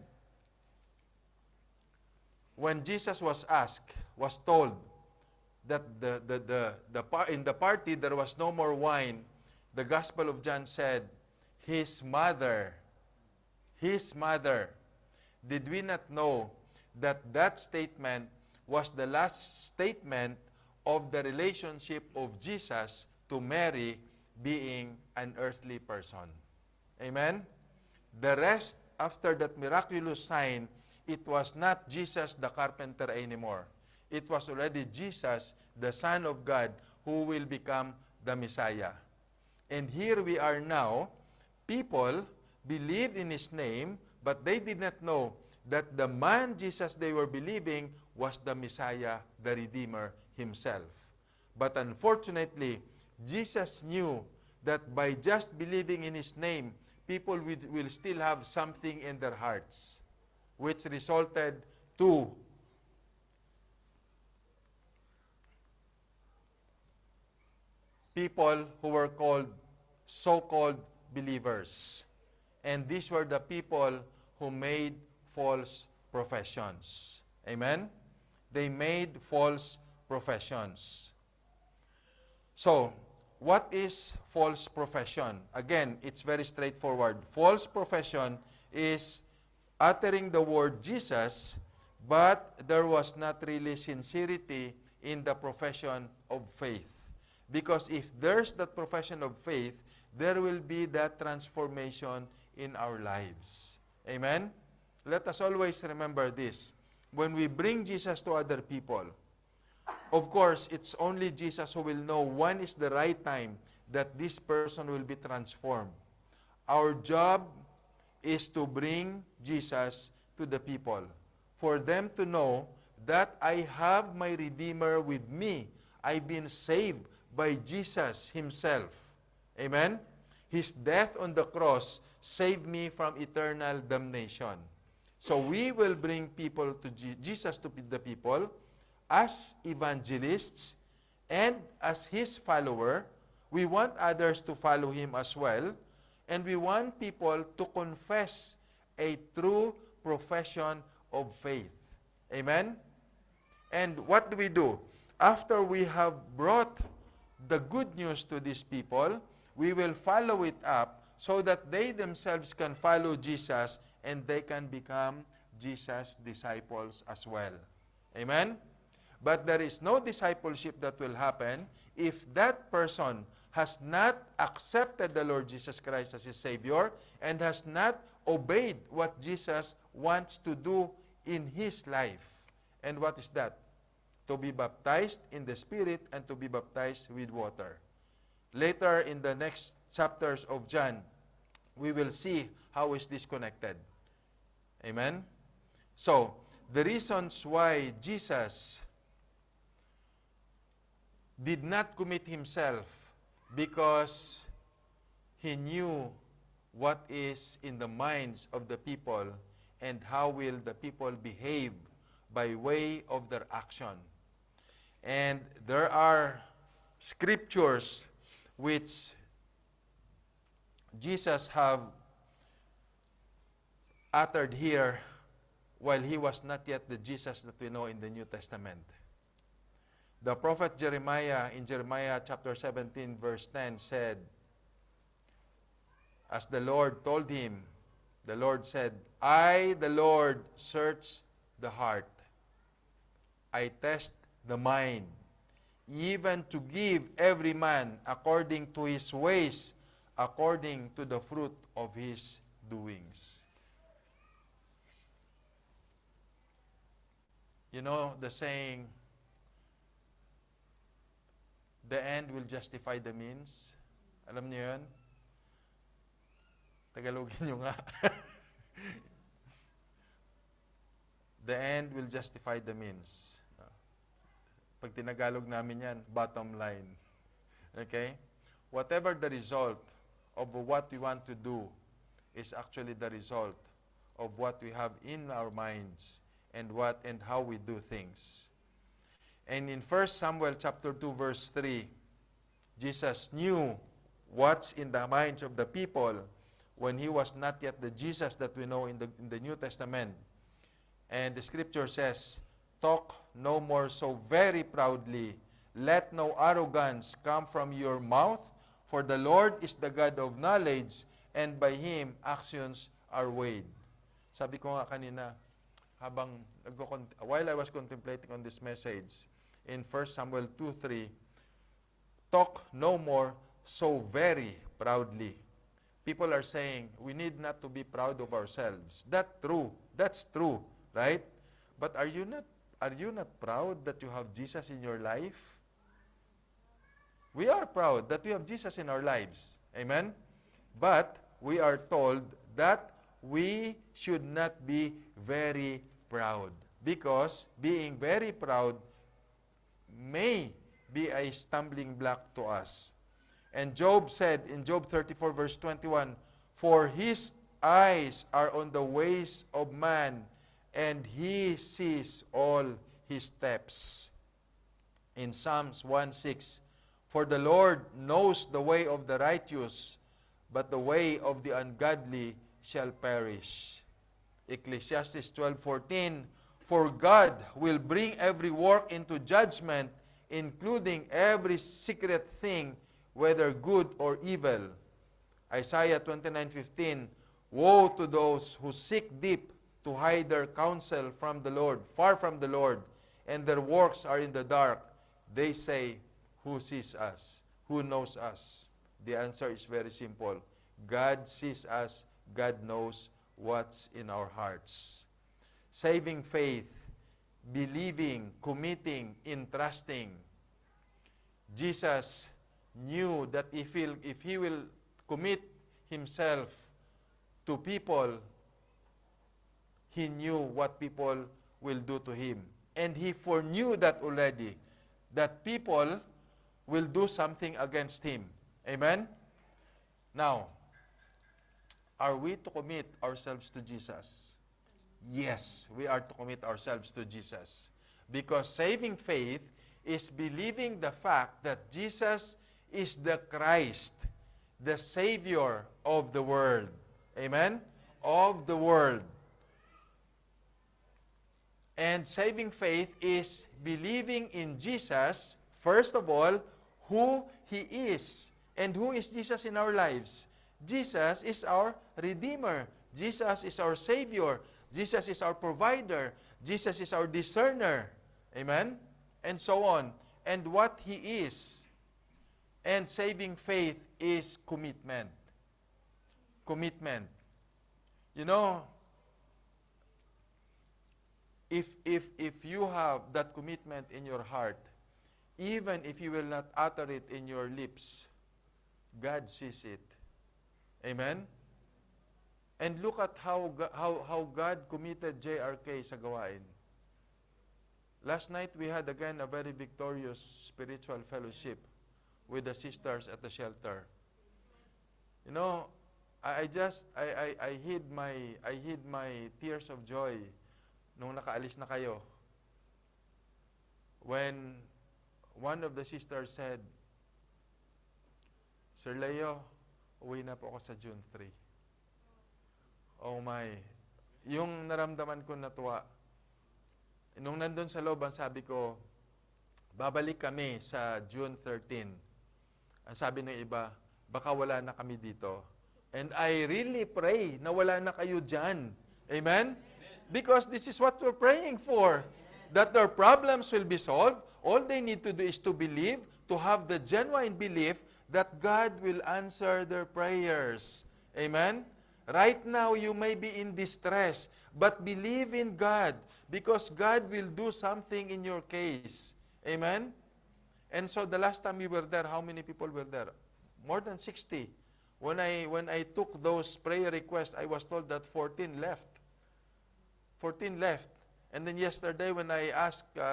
when Jesus was asked, was told that the, the, the, the, par in the party there was no more wine, the Gospel of John said, his mother, his mother, did we not know that that statement was the last statement of the relationship of Jesus to Mary being an earthly person? Amen? The rest, after that miraculous sign, it was not Jesus the carpenter anymore. It was already Jesus, the Son of God, who will become the Messiah. And here we are now. People believed in His name, but they did not know that the man Jesus they were believing was the Messiah, the Redeemer Himself. But unfortunately, Jesus knew that by just believing in His name, people will, will still have something in their hearts, which resulted to people who were called so-called believers. And these were the people who made false professions. Amen? They made false professions. So, what is false profession? Again, it's very straightforward. False profession is uttering the word Jesus, but there was not really sincerity in the profession of faith. Because if there's that profession of faith, there will be that transformation in our lives. Amen? Let us always remember this. When we bring Jesus to other people, of course, it's only Jesus who will know when is the right time that this person will be transformed. Our job is to bring Jesus to the people, for them to know that I have my Redeemer with me. I've been saved by Jesus Himself. Amen? His death on the cross saved me from eternal damnation. So we will bring people to Je- Jesus to the people as evangelists and as His follower. We want others to follow Him as well. And we want people to confess a true profession of faith. Amen? And what do we do? After we have brought the good news to these people, we will follow it up so that they themselves can follow Jesus and they can become Jesus' disciples as well. Amen? But there is no discipleship that will happen if that person has not accepted the Lord Jesus Christ as his Savior and has not obeyed what Jesus wants to do in his life. And what is that? To be baptized in the Spirit and to be baptized with water. Later in the next chapters of John, we will see how is this connected. Amen? So, the reasons why Jesus did not commit himself because he knew what is in the minds of the people and how will the people behave by way of their action. And there are scriptures which Jesus have uttered here while he was not yet the Jesus that we know in the New Testament. The prophet Jeremiah, in Jeremiah chapter seventeen, verse ten, said, as the Lord told him, the Lord said, I, the Lord, search the heart. I test the mind, even to give every man according to his ways, according to the fruit of his doings. You know the saying, the end will justify the means? Alam niyo yun? Tagalogin nyo nga. The end will justify the means. Pag tinagalog namin yan, bottom line. Okay? Whatever the result of what we want to do is actually the result of what we have in our minds and what and how we do things. And in First Samuel chapter two verse three, Jesus knew what's in the minds of the people when he was not yet the Jesus that we know in the, in the New Testament. And the scripture says, talk no more so very proudly. Let no arrogance come from your mouth, for the Lord is the God of knowledge, and by Him actions are weighed. Sabi ko nga kanina, habang while I was contemplating on this message, in First Samuel two three, talk no more so very proudly. People are saying, we need not to be proud of ourselves. That's true. That's true, right? But are you not are you not proud that you have Jesus in your life? We are proud that we have Jesus in our lives. Amen? But we are told that we should not be very proud, because being very proud may be a stumbling block to us. And Job said in Job thirty-four verse twenty-one, for his eyes are on the ways of man, and he sees all his steps. In Psalms one six, for the Lord knows the way of the righteous, but the way of the ungodly shall perish. Ecclesiastes twelve fourteen, for God will bring every work into judgment, including every secret thing, whether good or evil. Isaiah twenty-nine fifteen, woe to those who seek deep to hide their counsel from the Lord, far from the Lord, and their works are in the dark. They say, who sees us? Who knows us? The answer is very simple. God sees us. God knows what's in our hearts. Saving faith, believing, committing, entrusting. Jesus knew that if he, if he will commit himself to people, he knew what people will do to him. And he foreknew that already, that people will do something against him. Amen? Now, are we to commit ourselves to Jesus? Yes, we are to commit ourselves to Jesus. Because saving faith is believing the fact that Jesus is the Christ, the Savior of the world. Amen? Of the world. And saving faith is believing in Jesus, first of all, who He is. And who is Jesus in our lives? Jesus is our Redeemer. Jesus is our Savior. Jesus is our provider. Jesus is our discerner. Amen? And so on. And what He is. And saving faith is commitment. Commitment. You know, if, if, if you have that commitment in your heart, even if you will not utter it in your lips, God sees it. Amen? And look at how, how, how God committed J R K sa gawain. Last night, we had again a very victorious spiritual fellowship with the sisters at the shelter. You know, I, I just, I, I, I hid my, I hid my tears of joy nung nakaalis na kayo. When one of the sisters said, Sir Leo, uwi na po ako sa June third. Oh my. Yung naramdaman ko na tuwa, nung nandun sa loob, ang sabi ko, babalik kami sa June thirteenth. Ang sabi ng iba, baka wala na kami dito. And I really pray na wala na kayo dyan. Amen? Because this is what we're praying for. That their problems will be solved. All they need to do is to believe, to have the genuine belief that God will answer their prayers. Amen? Right now, you may be in distress, but believe in God because God will do something in your case. Amen? And so the last time we were there, how many people were there? More than sixty. When I, when I took those prayer requests, I was told that fourteen left. fourteen left. And then yesterday when I asked uh,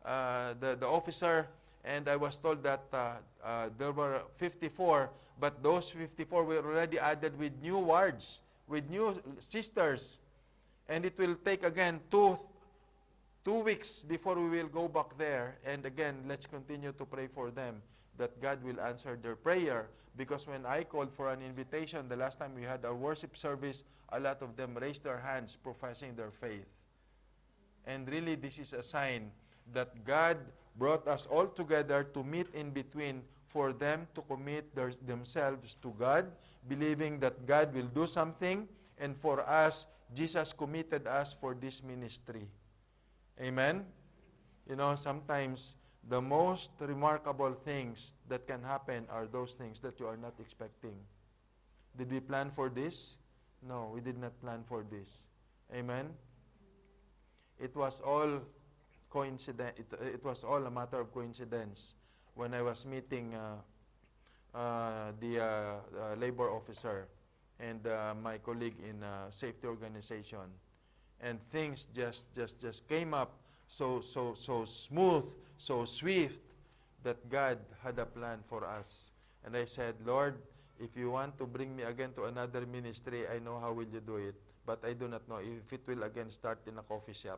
uh, the, the officer, and I was told that uh, uh, there were fifty-four, but those fifty-four were already added with new wards, with new sisters. And it will take again two, two weeks before we will go back there. And again, let's continue to pray for them, that God will answer their prayer. Because when I called for an invitation, the last time we had our worship service, a lot of them raised their hands professing their faith. And really, this is a sign that God brought us all together to meet in between, for them to commit their, themselves to God, believing that God will do something, and for us, Jesus committed us for this ministry. Amen? You know, sometimes the most remarkable things that can happen are those things that you are not expecting. Did we plan for this? No, we did not plan for this. Amen? It was all coincident. It, it was all a matter of coincidence when I was meeting uh, uh, the uh, uh, labor officer and uh, my colleague in uh, safety organization, and things just just just came up so so so smooth, so swift, that God had a plan for us. And I said, Lord, if you want to bring me again to another ministry, I know how will you do it, but I do not know if it will again start in a coffee shop.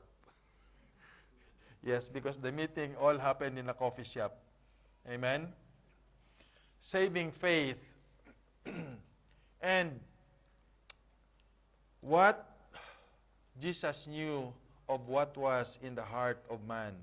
Yes, because the meeting all happened in a coffee shop. Amen? Saving faith. And what Jesus knew of what was in the heart of man.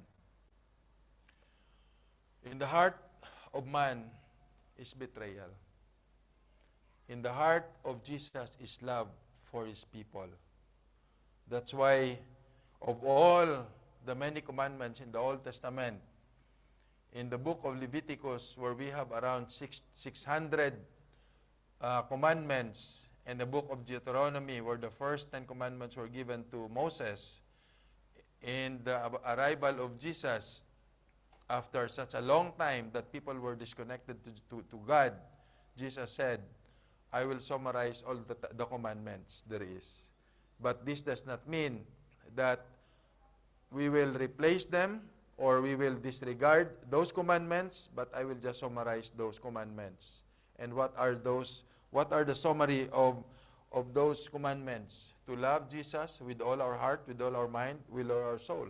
In the heart of man is betrayal. In the heart of Jesus is love for his people. That's why of all the many commandments in the Old Testament, in the book of Leviticus, where we have around six, 600 uh, commandments, and the book of Deuteronomy, where the first ten commandments were given to Moses, in the arrival of Jesus, after such a long time that people were disconnected to, to, to God, Jesus said, I will summarize all the, the commandments there is. But this does not mean that we will replace them or we will disregard those commandments, but I will just summarize those commandments. And what are those? What are the summary of, of those commandments? To love Jesus with all our heart, with all our mind, with all our soul.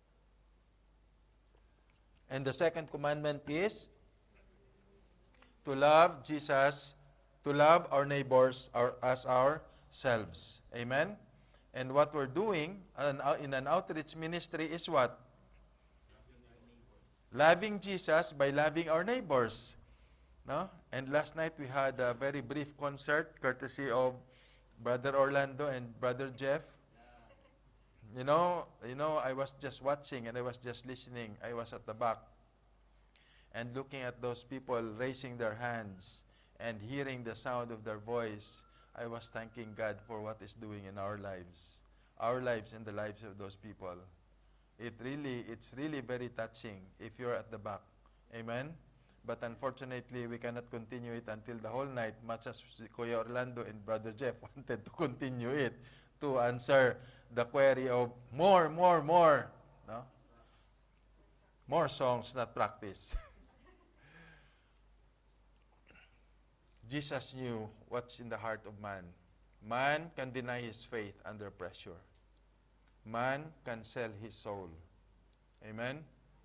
And the second commandment is to love Jesus, to love our neighbors our, as ourselves. Amen? And what we're doing in an outreach ministry is what? Loving Jesus by loving our neighbors. No? And last night we had a very brief concert courtesy of Brother Orlando and Brother Jeff. You know, you know, I was just watching and I was just listening. I was at the back and looking at those people raising their hands and hearing the sound of their voice. I was thanking God for what He's doing in our lives, our lives and the lives of those people. It really, it's really very touching if you're at the back. Amen? But unfortunately, we cannot continue it until the whole night, much as Kuya Orlando and Brother Jeff wanted to continue it to answer the query of more, more, more. No? More songs, not practice. Jesus knew what's in the heart of man. Man can deny his faith under pressure. Man can sell his soul. Amen?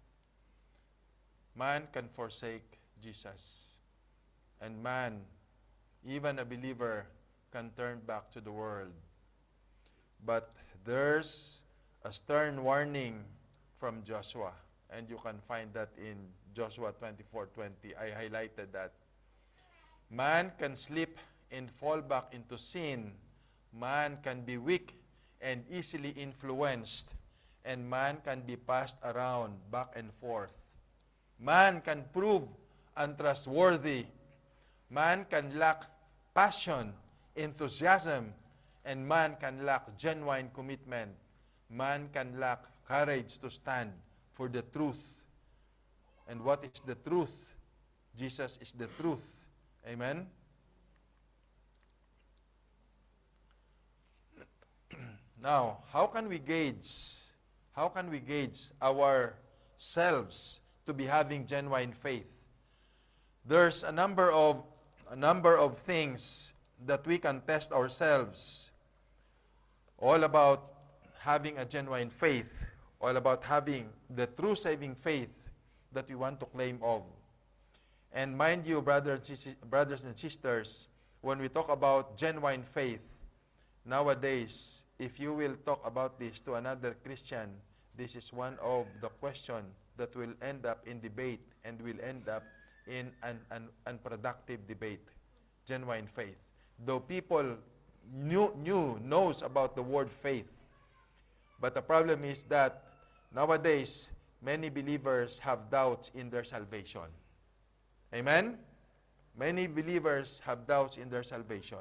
Man can forsake Jesus. And man, even a believer, can turn back to the world. But there's a stern warning from Joshua. And you can find that in Joshua twenty-four twenty. I highlighted that. Man can slip and fall back into sin. Man can be weak and easily influenced. And man can be passed around back and forth. Man can prove untrustworthy. Man can lack passion, enthusiasm, and man can lack genuine commitment. Man can lack courage to stand for the truth. And what is the truth? Jesus is the truth. Amen? Now, how can we gauge, how can we gauge our ourselves to be having genuine faith. There's a number of a number of things that we can test ourselves, all about having a genuine faith, all about having the true saving faith that we want to claim of. And mind you, brothers, brothers and sisters, when we talk about genuine faith, nowadays, if you will talk about this to another Christian, this is one of the questions that will end up in debate and will end up in an, an unproductive debate. Genuine faith. Though people knew, knew, knows about the word faith, but the problem is that nowadays, many believers have doubts in their salvation. Amen? Many believers have doubts in their salvation.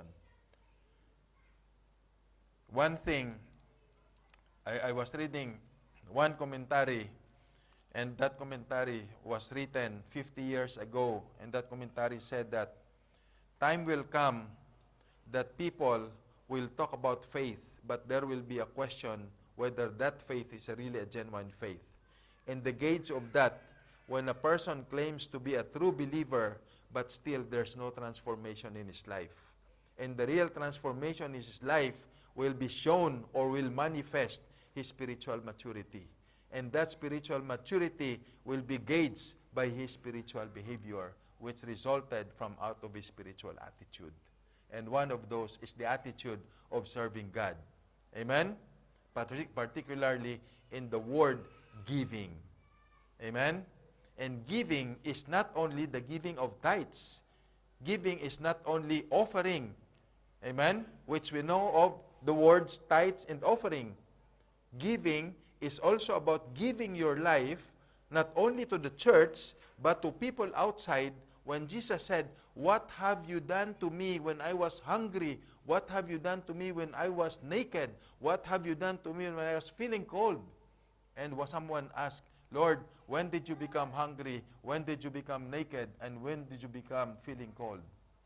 One thing, I, I was reading one commentary, and that commentary was written fifty years ago, and that commentary said that time will come that people will talk about faith, but there will be a question whether that faith is really a genuine faith. And the gauge of that, when a person claims to be a true believer, but still there's no transformation in his life. And the real transformation in his life will be shown or will manifest his spiritual maturity. And that spiritual maturity will be gauged by his spiritual behavior, which resulted from out of his spiritual attitude. And one of those is the attitude of serving God. Amen? Partic- particularly in the word giving. Amen? And giving is not only the giving of tithes. Giving is not only offering. Amen? Which we know of the words tithes and offering. Giving is also about giving your life not only to the church, but to people outside. When Jesus said, "What have you done to me when I was hungry? What have you done to me when I was naked? What have you done to me when I was feeling cold?" And was someone asked, "Lord, when did you become hungry? When did you become naked? And when did you become feeling cold?"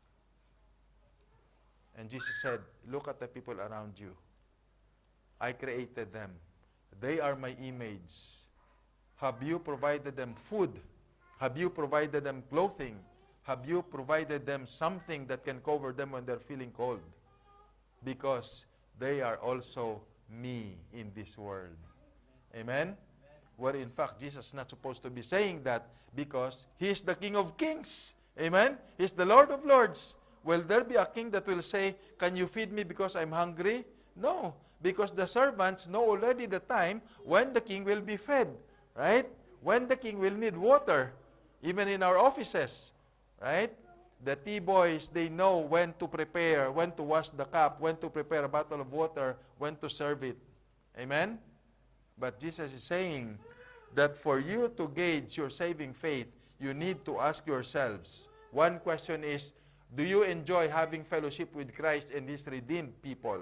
And Jesus said, "Look at the people around you. I created them. They are my image. Have you provided them food? Have you provided them clothing? Have you provided them something that can cover them when they're feeling cold? Because they are also me in this world." Amen? Where in fact, Jesus is not supposed to be saying that because He is the King of Kings. Amen? He's the Lord of Lords. Will there be a king that will say, "Can you feed me because I'm hungry?" No, because the servants know already the time when the king will be fed. Right? When the king will need water. Even in our offices. Right? The tea boys, they know when to prepare, when to wash the cup, when to prepare a bottle of water, when to serve it. Amen? But Jesus is saying that for you to gauge your saving faith, you need to ask yourselves. One question is, do you enjoy having fellowship with Christ and His redeemed people?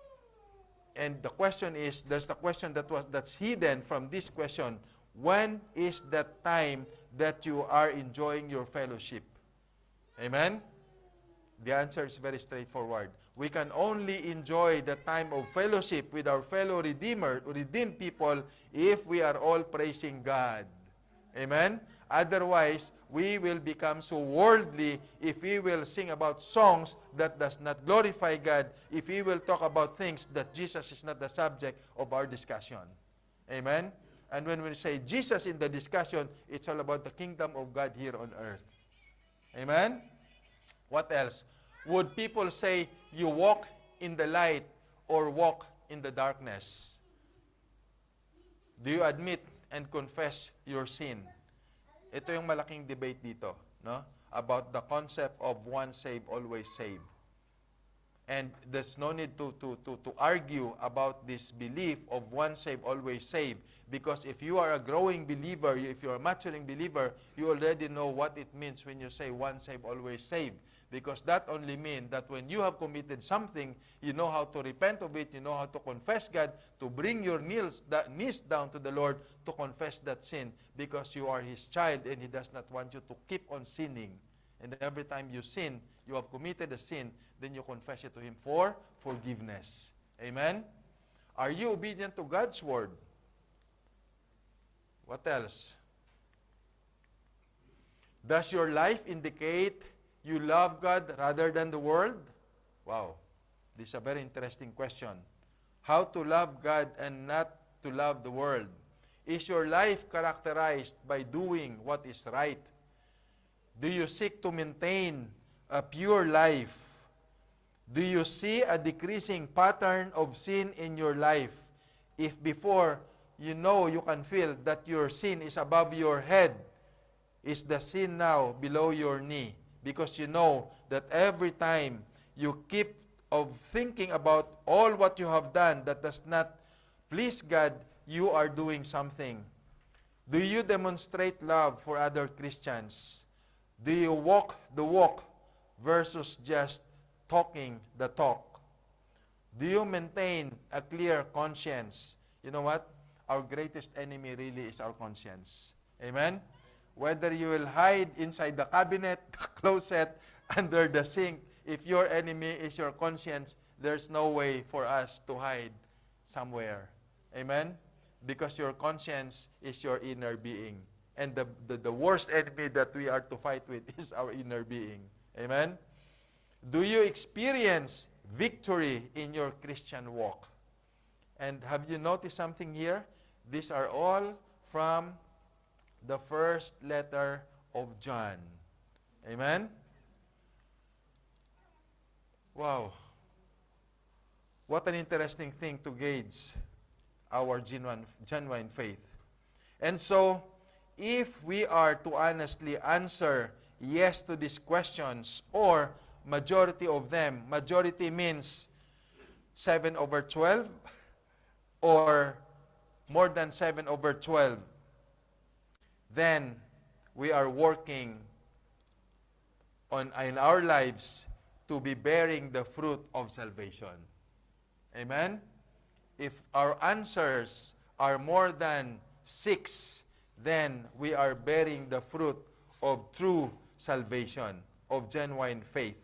And the question is, there's the question that was that's hidden from this question. When is that time that you are enjoying your fellowship? Amen? The answer is very straightforward. We can only enjoy the time of fellowship with our fellow redeemer, redeemed people if we are all praising God. Amen? Otherwise, we will become so worldly if we will sing about songs that does not glorify God, if we will talk about things that Jesus is not the subject of our discussion. Amen? And when we say Jesus in the discussion, it's all about the kingdom of God here on earth. Amen? What else? Would people say you walk in the light or walk in the darkness? Do you admit and confess your sin? Ito yung malaking debate dito, no? About the concept of once saved, always saved. And there's no need to, to, to, to argue about this belief of once saved, always saved. Because if you are a growing believer, if you're a maturing believer, you already know what it means when you say once saved, always saved. Because that only means that when you have committed something, you know how to repent of it, you know how to confess God, to bring your knees, knees down to the Lord to confess that sin, because you are His child and He does not want you to keep on sinning. And every time you sin, you have committed a sin, then you confess it to Him for forgiveness. Amen? Are you obedient to God's word? What else? Does your life indicate you love God rather than the world? Wow, this is a very interesting question. How to love God and not to love the world? Is your life characterized by doing what is right? Do you seek to maintain a pure life? Do you see a decreasing pattern of sin in your life? If before you know you can feel that your sin is above your head, is the sin now below your knee? Because you know that every time you keep of thinking about all what you have done that does not please God, you are doing something. Do you demonstrate love for other Christians? Do you walk the walk versus just talking the talk? Do you maintain a clear conscience? You know what? Our greatest enemy really is our conscience. Amen? Whether you will hide inside the cabinet, the closet, under the sink, if your enemy is your conscience, there's no way for us to hide somewhere. Amen? Because your conscience is your inner being. And the, the, the worst enemy that we are to fight with is our inner being. Amen? Do you experience victory in your Christian walk? And have you noticed something here? These are all from the first letter of John. Amen? Wow. What an interesting thing to gauge our genuine, genuine faith. And so, if we are to honestly answer yes to these questions, or majority of them, majority means seven over twelve, or more than seven over twelve, then we are working on in our lives to be bearing the fruit of salvation. Amen? If our answers are more than six, then we are bearing the fruit of true salvation, of genuine faith.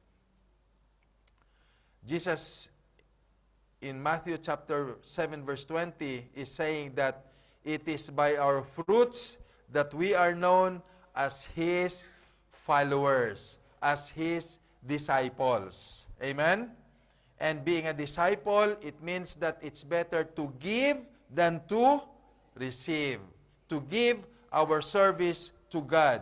Jesus, in Matthew chapter seven, verse twenty, is saying that it is by our fruits that we are known as His followers, as His disciples. Amen? And being a disciple, it means that it's better to give than to receive. To give our service to God.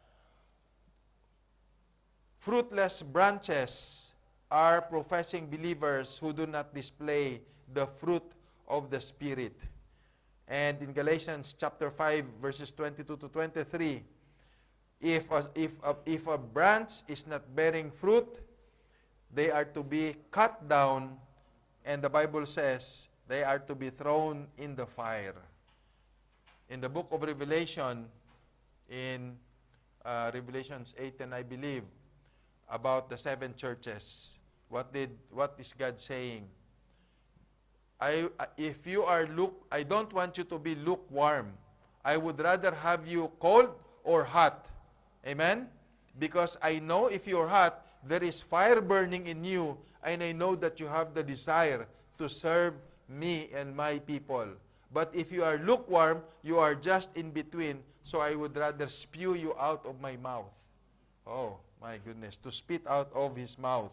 Fruitless branches are professing believers who do not display the fruit of the Spirit. And in Galatians chapter five, verses twenty-two to twenty-three, if a, if a, if a branch is not bearing fruit, they are to be cut down, and the Bible says they are to be thrown in the fire. In the book of Revelation, in uh, Revelations eight, and I believe, about the seven churches, what did what is God saying? I, if you are luke, I don't want you to be lukewarm. I would rather have you cold or hot. Amen? Because I know if you're hot, there is fire burning in you, and I know that you have the desire to serve me and my people. But if you are lukewarm, you are just in between, so I would rather spew you out of my mouth. Oh, my goodness, to spit out of His mouth.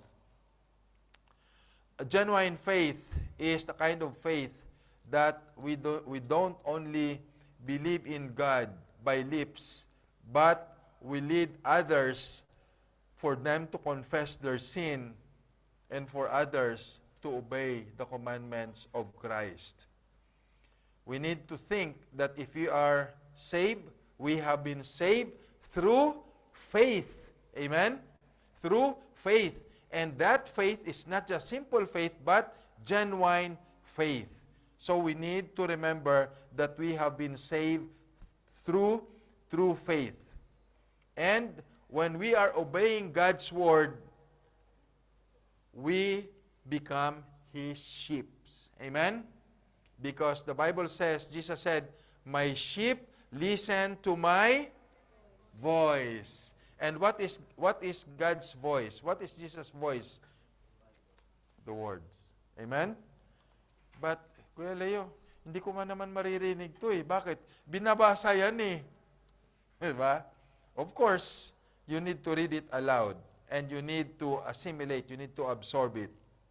A genuine faith is the kind of faith that we, do, we don't only believe in God by lips, but we lead others for them to confess their sin and for others to obey the commandments of Christ. We need to think that if we are saved, we have been saved through faith. Amen? Through faith. And that faith is not just simple faith, but genuine faith. So we need to remember that we have been saved through, through faith. And when we are obeying God's word, we become His sheep. Amen? Because the Bible says, Jesus said, my sheep listen to my voice. And what is what is God's voice? What is Jesus' voice? The words. Amen? But, Kuya Leo, Hindi ko nga naman maririnig to eh. Bakit? Binabasa yan eh. Diba? Of course, you need to read it aloud and you need to assimilate, you need to absorb it.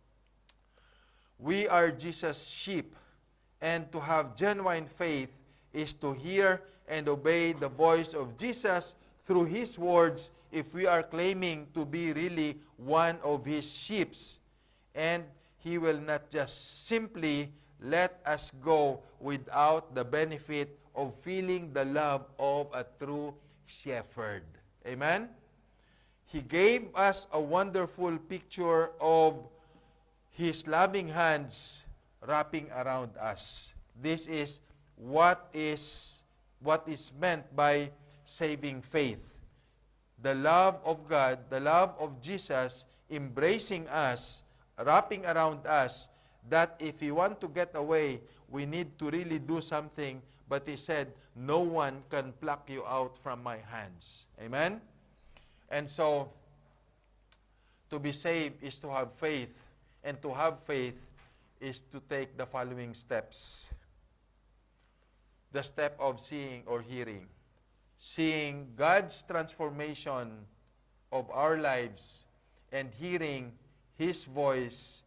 We are Jesus' sheep, and to have genuine faith is to hear and obey the voice of Jesus through His words if we are claiming to be really one of His sheep. And He will not just simply let us go without the benefit of feeling the love of a true shepherd. Amen? He gave us a wonderful picture of His loving hands wrapping around us. This is what is what is meant by saving faith. The love of God, the love of Jesus embracing us, wrapping around us, that if we want to get away, we need to really do something. But He said, no one can pluck you out from my hands. Amen? And so, to be saved is to have faith. And to have faith is to take the following steps. The step of seeing or hearing. Seeing God's transformation of our lives and hearing His voice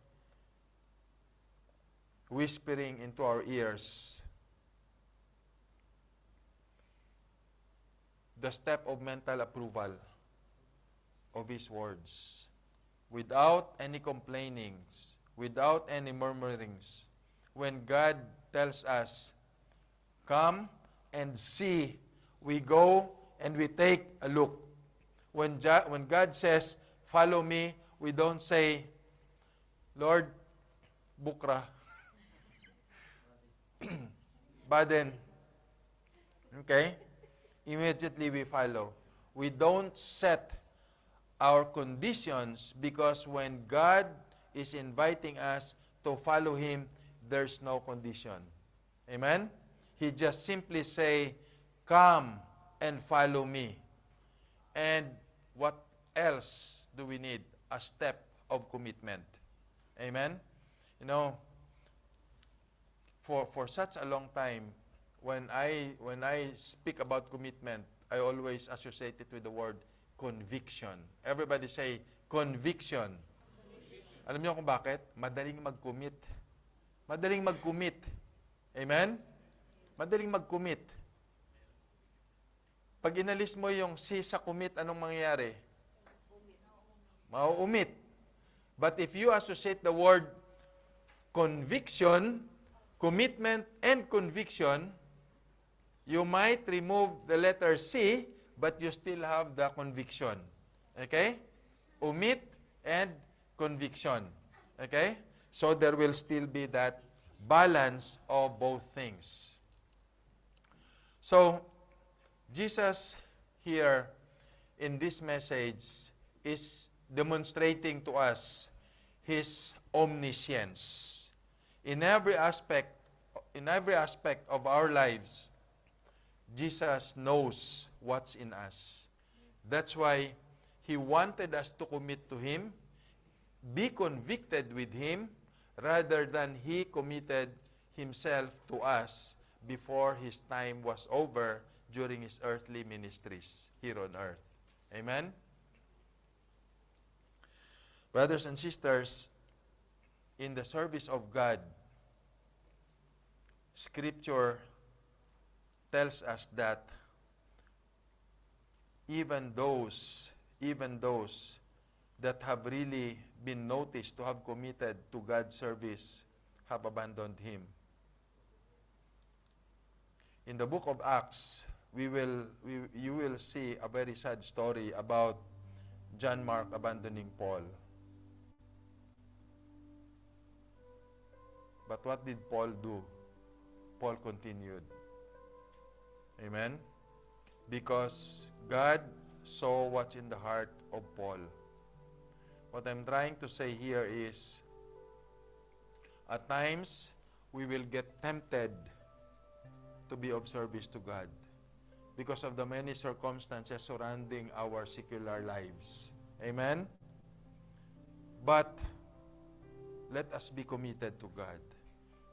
whispering into our ears. The step of mental approval of His words. Without any complainings, without any murmurings. When God tells us, come and see, we go and we take a look. When, ja- when God says, follow me, we don't say, Lord, bukra. Baden. Okay? Immediately we follow. We don't set our conditions, because when God is inviting us to follow Him, there's no condition. Amen? He just simply say, come and follow me. And what else do we need? A step of commitment. Amen? You know, for for such a long time, when I when I speak about commitment, I always associate it with the word conviction. Everybody say, conviction. Conviction. Alam niyo kung bakit? Madaling mag-commit. Madaling mag-commit. Amen? Madaling mag-commit. Pag inalis mo yung si sa commit, anong mangyayari? Mau-umit. But if you associate the word conviction, commitment, and conviction, you might remove the letter C, but you still have the conviction. Okay? Umit and conviction. Okay? So there will still be that balance of both things. So, Jesus here in this message is demonstrating to us His omniscience. In every aspect, in every aspect of our lives, Jesus knows what's in us. That's why He wanted us to commit to Him, be convicted with Him, rather than He committed Himself to us before His time was over during His earthly ministries here on earth. Amen? Brothers and sisters, in the service of God, Scripture tells us that even those, even those that have really been noticed to have committed to God's service have abandoned Him. In the book of Acts, we will, we, you will see a very sad story about John Mark abandoning Paul. But what did Paul do? Paul continued. Amen? Because God saw what's in the heart of Paul. What I'm trying to say here is, at times, we will get tempted to be of service to God because of the many circumstances surrounding our secular lives. Amen? But let us be committed to God.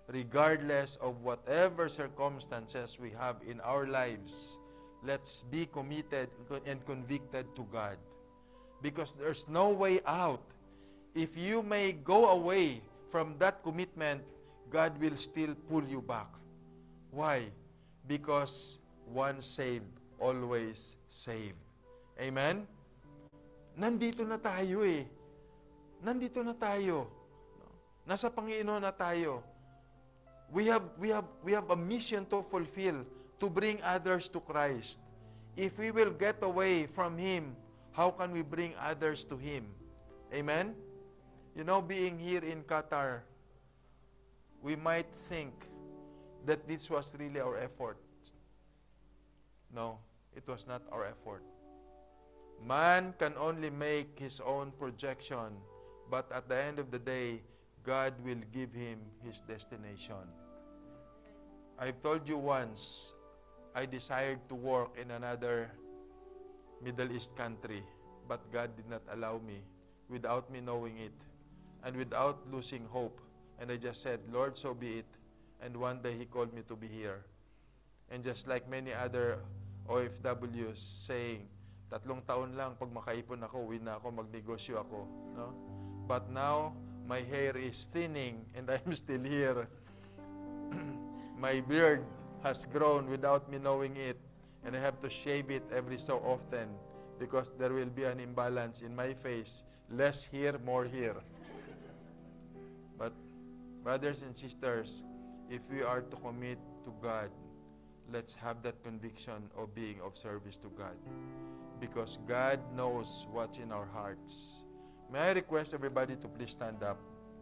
regardless of whatever circumstances we have in our lives, let's be committed and convicted to God. Because there's no way out. If you may go away from that commitment, God will still pull you back. Why? Because once saved, always saved. Amen? Nandito na tayo eh. Nandito na tayo. Nasa Panginoon na tayo. We have, we have, we have a mission to fulfill, to bring others to Christ. If we will get away from Him, how can we bring others to Him? Amen? You know, being here in Qatar, we might think that this was really our effort. No, it was not our effort. Man can only make his own projection, but at the end of the day, God will give him his destination. I've told you once, I desired to work in another Middle East country, but God did not allow me without me knowing it and without losing hope. And I just said, Lord, so be it. And one day He called me to be here. And just like many other O F Ws saying, tatlong taon lang, pag makaipon ako, uwi na ako, magnegosyo ako. No? But now, my hair is thinning and I'm still here. My beard has grown without me knowing it, and I have to shave it every so often because there will be an imbalance in my face. Less here, more here. But brothers and sisters, if we are to commit to God, let's have that conviction of being of service to God, because God knows what's in our hearts. May I request everybody to please stand up?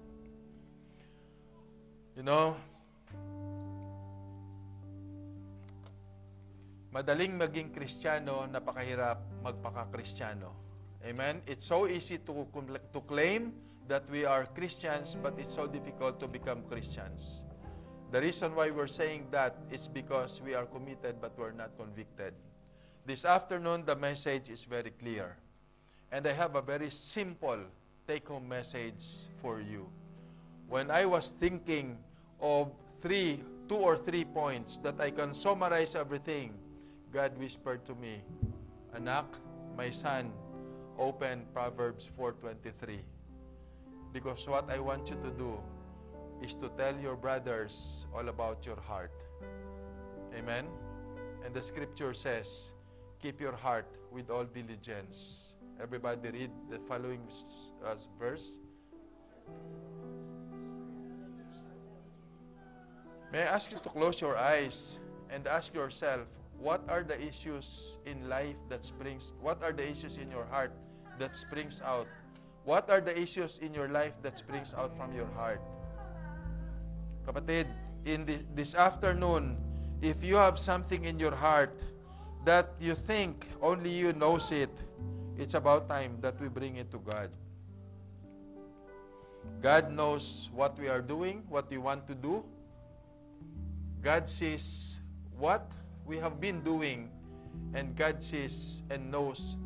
You know, madaling maging Kristiyano, napakahirap magpaka-Kristiyano. Amen? It's so easy to, to claim that we are Christians, but it's so difficult to become Christians. The reason why we're saying that is because we are committed, but we're not convicted. This afternoon, the message is very clear. And I have a very simple take-home message for you. When I was thinking of three, two or three points that I can summarize everything, God whispered to me, Anak, my son, open Proverbs four twenty-three. Because what I want you to do is to tell your brothers all about your heart. Amen? And the scripture says, keep your heart with all diligence. Everybody read the following uh, verse. May I ask you to close your eyes and ask yourself, what are the issues in life that springs, what are the issues in your heart that springs out? What are the issues in your life that springs out from your heart? Kapatid, in the, this afternoon, if you have something in your heart that you think only you knows it, it's about time that we bring it to God. God knows what we are doing, what we want to do. God sees what we have been doing, and God sees and knows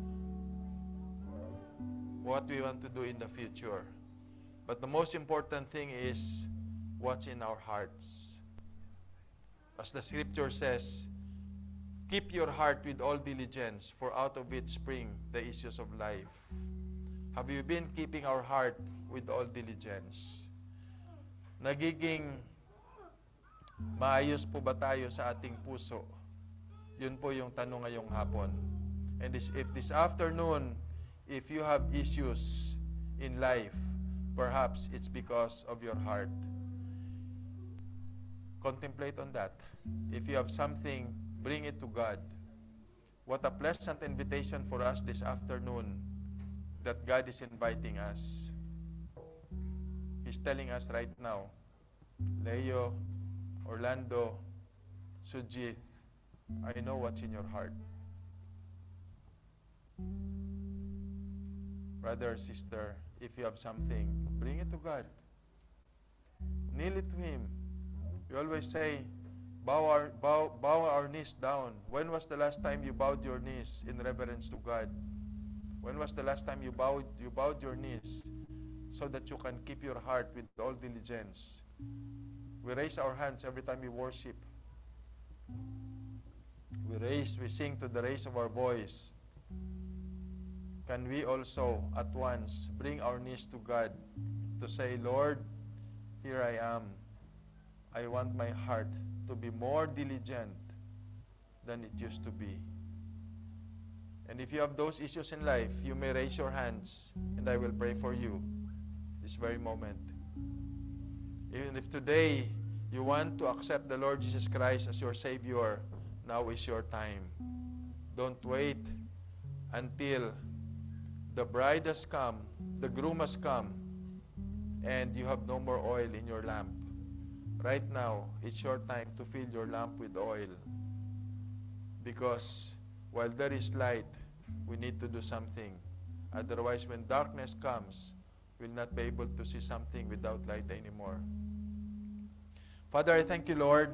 what we want to do in the future. But the most important thing is what's in our hearts. As the scripture says, keep your heart with all diligence, for out of it spring the issues of life. Have you been keeping our heart with all diligence? Nagiging maayos po ba tayo sa ating puso? Yun po yung tanong ngayong hapon. And this, if this afternoon, if you have issues in life, perhaps it's because of your heart. Contemplate on that. If you have something, bring it to God. What a pleasant invitation for us this afternoon that God is inviting us. He's telling us right now, Leo, Orlando, Sujith, I know what's in your heart. Brother or sister, if you have something, bring it to God. Kneel it to Him. We always say, bow our, bow, bow our knees down. When was the last time you bowed your knees in reverence to God? When was the last time you bowed, you bowed your knees so that you can keep your heart with all diligence? We raise our hands every time we worship. We raise, we sing to the raise of our voice. Can we also at once bring our knees to God to say, Lord, here I am. I want my heart to be more diligent than it used to be. And if you have those issues in life, you may raise your hands and I will pray for you this very moment. Even if today you want to accept the Lord Jesus Christ as your Savior, now is your time. Don't wait until the bride has come, the groom has come, and you have no more oil in your lamp. Right now, it's your time to fill your lamp with oil. Because while there is light, we need to do something. Otherwise, when darkness comes, we'll not be able to see something without light anymore. Father, I thank you, Lord,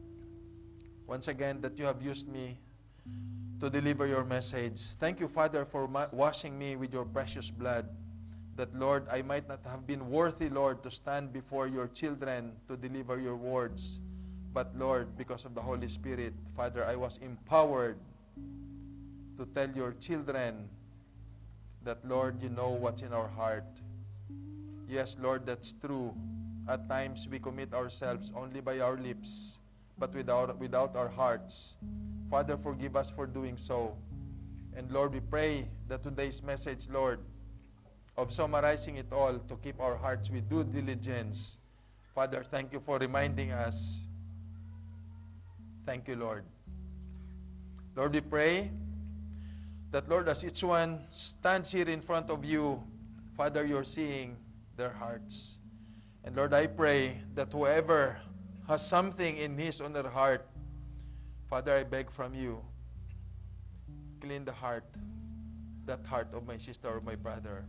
once again that you have used me to deliver your message. Thank you, Father, for washing me with your precious blood, that, Lord, I might not have been worthy, Lord, to stand before your children to deliver your words. But, Lord, because of the Holy Spirit, Father, I was empowered to tell your children that, Lord, you know what's in our heart. Yes, Lord, that's true. At times, we commit ourselves only by our lips, but without, without our hearts. Father, forgive us for doing so. And Lord, we pray that today's message, Lord, of summarizing it all to keep our hearts with due diligence. Father, thank you for reminding us. Thank you, Lord. Lord, we pray that, Lord, as each one stands here in front of you, Father, you're seeing their hearts. And Lord, I pray that whoever has something in his or her heart, Father, I beg from you, clean the heart, that heart of my sister or my brother.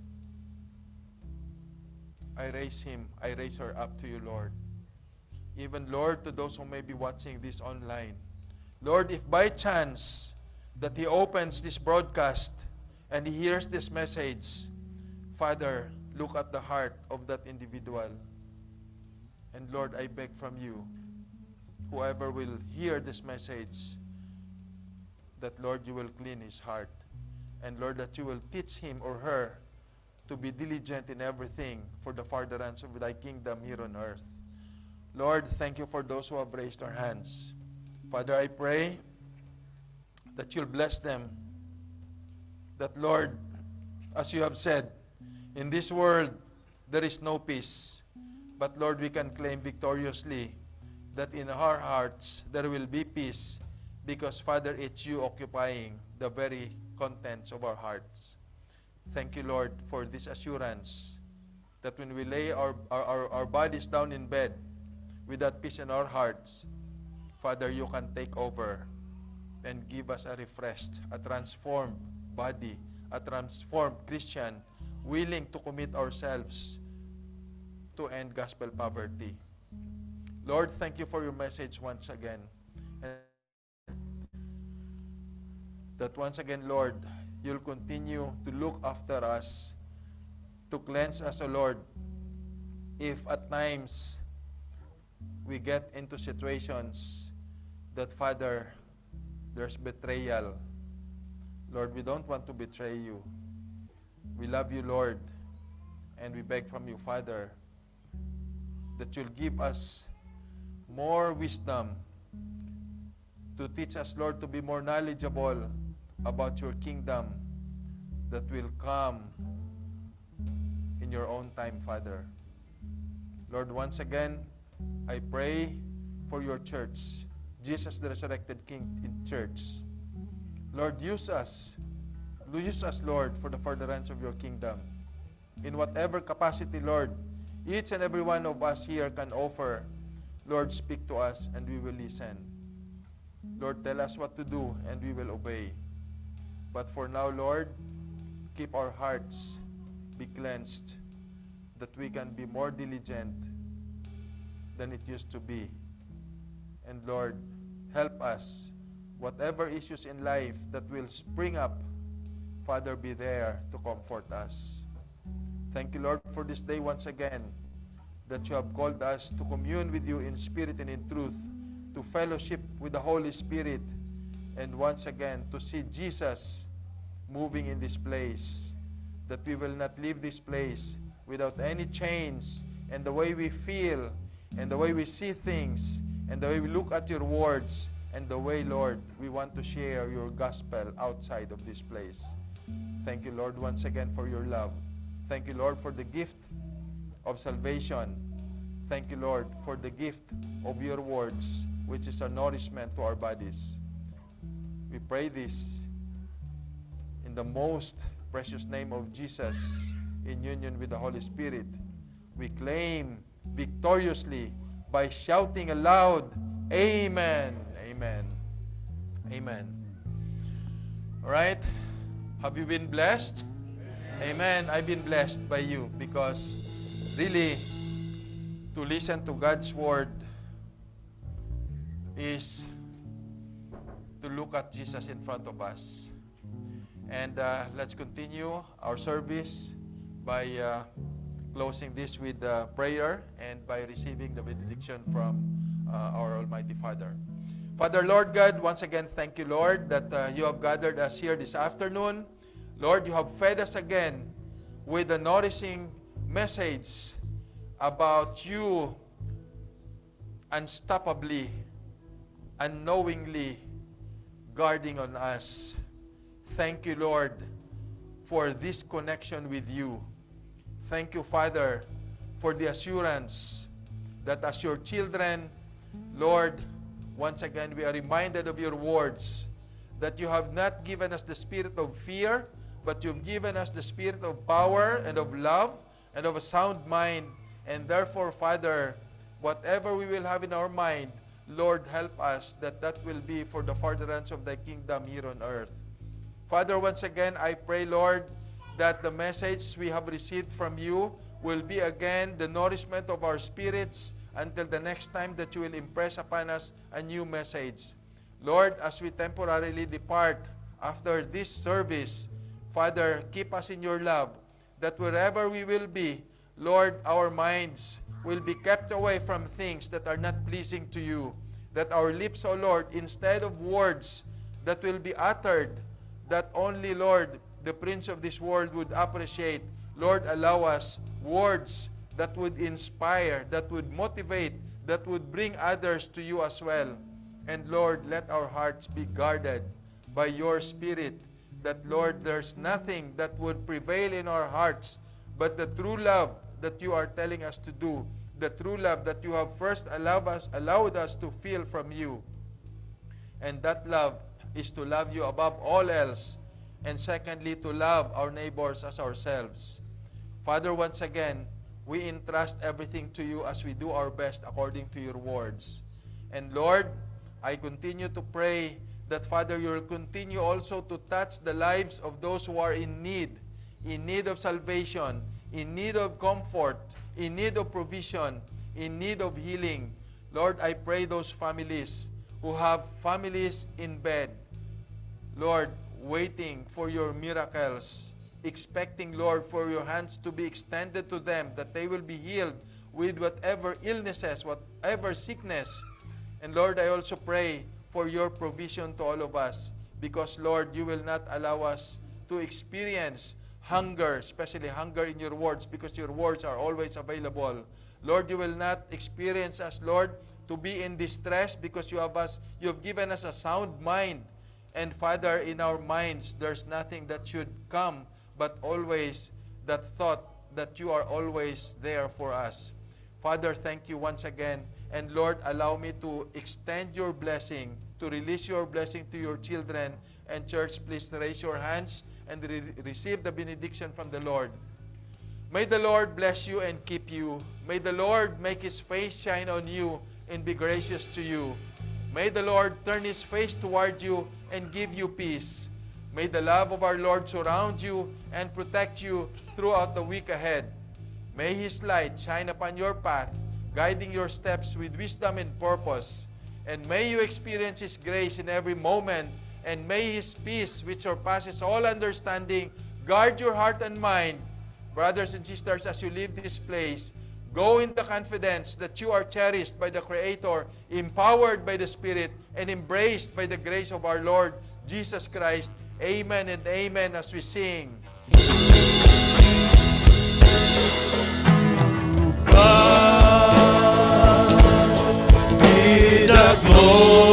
I raise him, I raise her up to you, Lord. Even, Lord, to those who may be watching this online. Lord, if by chance that he opens this broadcast and he hears this message, Father, look at the heart of that individual. And Lord, I beg from you, whoever will hear this message, that, Lord, you will clean his heart. And Lord, that you will teach him or her to be diligent in everything for the furtherance of thy kingdom here on earth. Lord, thank you for those who have raised their hands. Father, I pray that you'll bless them. That, Lord, as you have said, in this world there is no peace. But, Lord, we can claim victoriously that in our hearts there will be peace because, Father, it's you occupying the very contents of our hearts. Thank you, Lord, for this assurance that when we lay our, our, our, our bodies down in bed with that peace in our hearts, Father, you can take over and give us a refreshed, a transformed body, a transformed Christian, willing to commit ourselves to end gospel poverty. Lord, thank you for your message once again. And that once again, Lord, you'll continue to look after us, to cleanse us, O Lord, if at times we get into situations that, Father, there's betrayal. Lord, we don't want to betray you. We love you, Lord, and we beg from you, Father, that you'll give us more wisdom to teach us, Lord, to be more knowledgeable about your kingdom that will come in your own time, Father. Lord, once again, I pray for your church, Jesus the resurrected King in church. Lord, use us. Use us, Lord, for the furtherance of your kingdom. In whatever capacity, Lord, each and every one of us here can offer, Lord, speak to us and we will listen. Lord, tell us what to do and we will obey. But for now, Lord, keep our hearts be cleansed, that we can be more diligent than it used to be. And Lord, help us, whatever issues in life that will spring up, Father, be there to comfort us. Thank you, Lord, for this day once again, that you have called us to commune with you in spirit and in truth, to fellowship with the Holy Spirit, and once again to see Jesus moving in this place, that we will not leave this place without any change, and the way we feel, and the way we see things, and the way we look at your words, and the way, Lord, we want to share your gospel outside of this place. Thank you, Lord, once again for your love. Thank you, Lord, for the gift of salvation. Thank you, Lord, for the gift of your words, which is a nourishment to our bodies. We pray this in the most precious name of Jesus, in union with the Holy Spirit. We claim victoriously by shouting aloud, Amen, Amen, Amen. All right? Have you been blessed? Amen. Amen. I've been blessed by you, because really, to listen to God's Word is to look at Jesus in front of us. And uh, let's continue our service by uh, closing this with uh, prayer and by receiving the benediction from uh, our Almighty Father. Father, Lord God, once again, thank you, Lord, that uh, you have gathered us here this afternoon. Lord, you have fed us again with a nourishing message about you unstoppably, unknowingly guarding on us. Thank you, Lord, for this connection with you. Thank you, Father, for the assurance that as your children, Lord, once again, we are reminded of your words, that you have not given us the spirit of fear, but you've given us the spirit of power and of love and of a sound mind. And therefore, Father, whatever we will have in our mind, Lord, help us that that will be for the furtherance of thy kingdom here on earth. Father, once again, I pray, Lord, that the message we have received from you will be again the nourishment of our spirits until the next time that you will impress upon us a new message. Lord, as we temporarily depart after this service, Father, keep us in your love, that wherever we will be, Lord, our minds will be kept away from things that are not pleasing to you, that our lips, O Lord, instead of words that will be uttered, that only, Lord, the prince of this world would appreciate, Lord, allow us words that would inspire, that would motivate, that would bring others to you as well. And Lord, let our hearts be guarded by your Spirit, that, Lord, there's nothing that would prevail in our hearts but the true love that you are telling us to do, the true love that you have first allowed us, allowed us to feel from you. And that love is to love you above all else, and secondly, to love our neighbors as ourselves. Father, once again, we entrust everything to you as we do our best according to your words. And Lord, I continue to pray that, Father, you will continue also to touch the lives of those who are in need, in need of salvation, in need of comfort, in need of provision, in need of healing. Lord, I pray those families who have families in bed, Lord, waiting for your miracles, expecting, Lord, for your hands to be extended to them, that they will be healed with whatever illnesses, whatever sickness. And Lord, I also pray for your provision to all of us, because, Lord, you will not allow us to experience hunger, especially hunger in your words, because your words are always available. Lord, you will not experience us, Lord, to be in distress, because you have us, you have given us a sound mind. And Father, in our minds, there's nothing that should come, but always that thought that you are always there for us. Father, thank you once again. And Lord, allow me to extend your blessing, to release your blessing to your children. And church, please raise your hands and re receive the benediction from the Lord. May the Lord bless you and keep you. May the Lord make his face shine on you and be gracious to you. May the Lord turn his face toward you and give you peace. May the love of our Lord surround you and protect you throughout the week ahead. May his light shine upon your path, guiding your steps with wisdom and purpose. And may you experience his grace in every moment. And may his peace, which surpasses all understanding, guard your heart and mind. Brothers and sisters, as you leave this place, Go in the confidence that you are cherished by the Creator, empowered by the Spirit, and embraced by the grace of our Lord Jesus Christ. Amen and amen as we sing. God be the glory.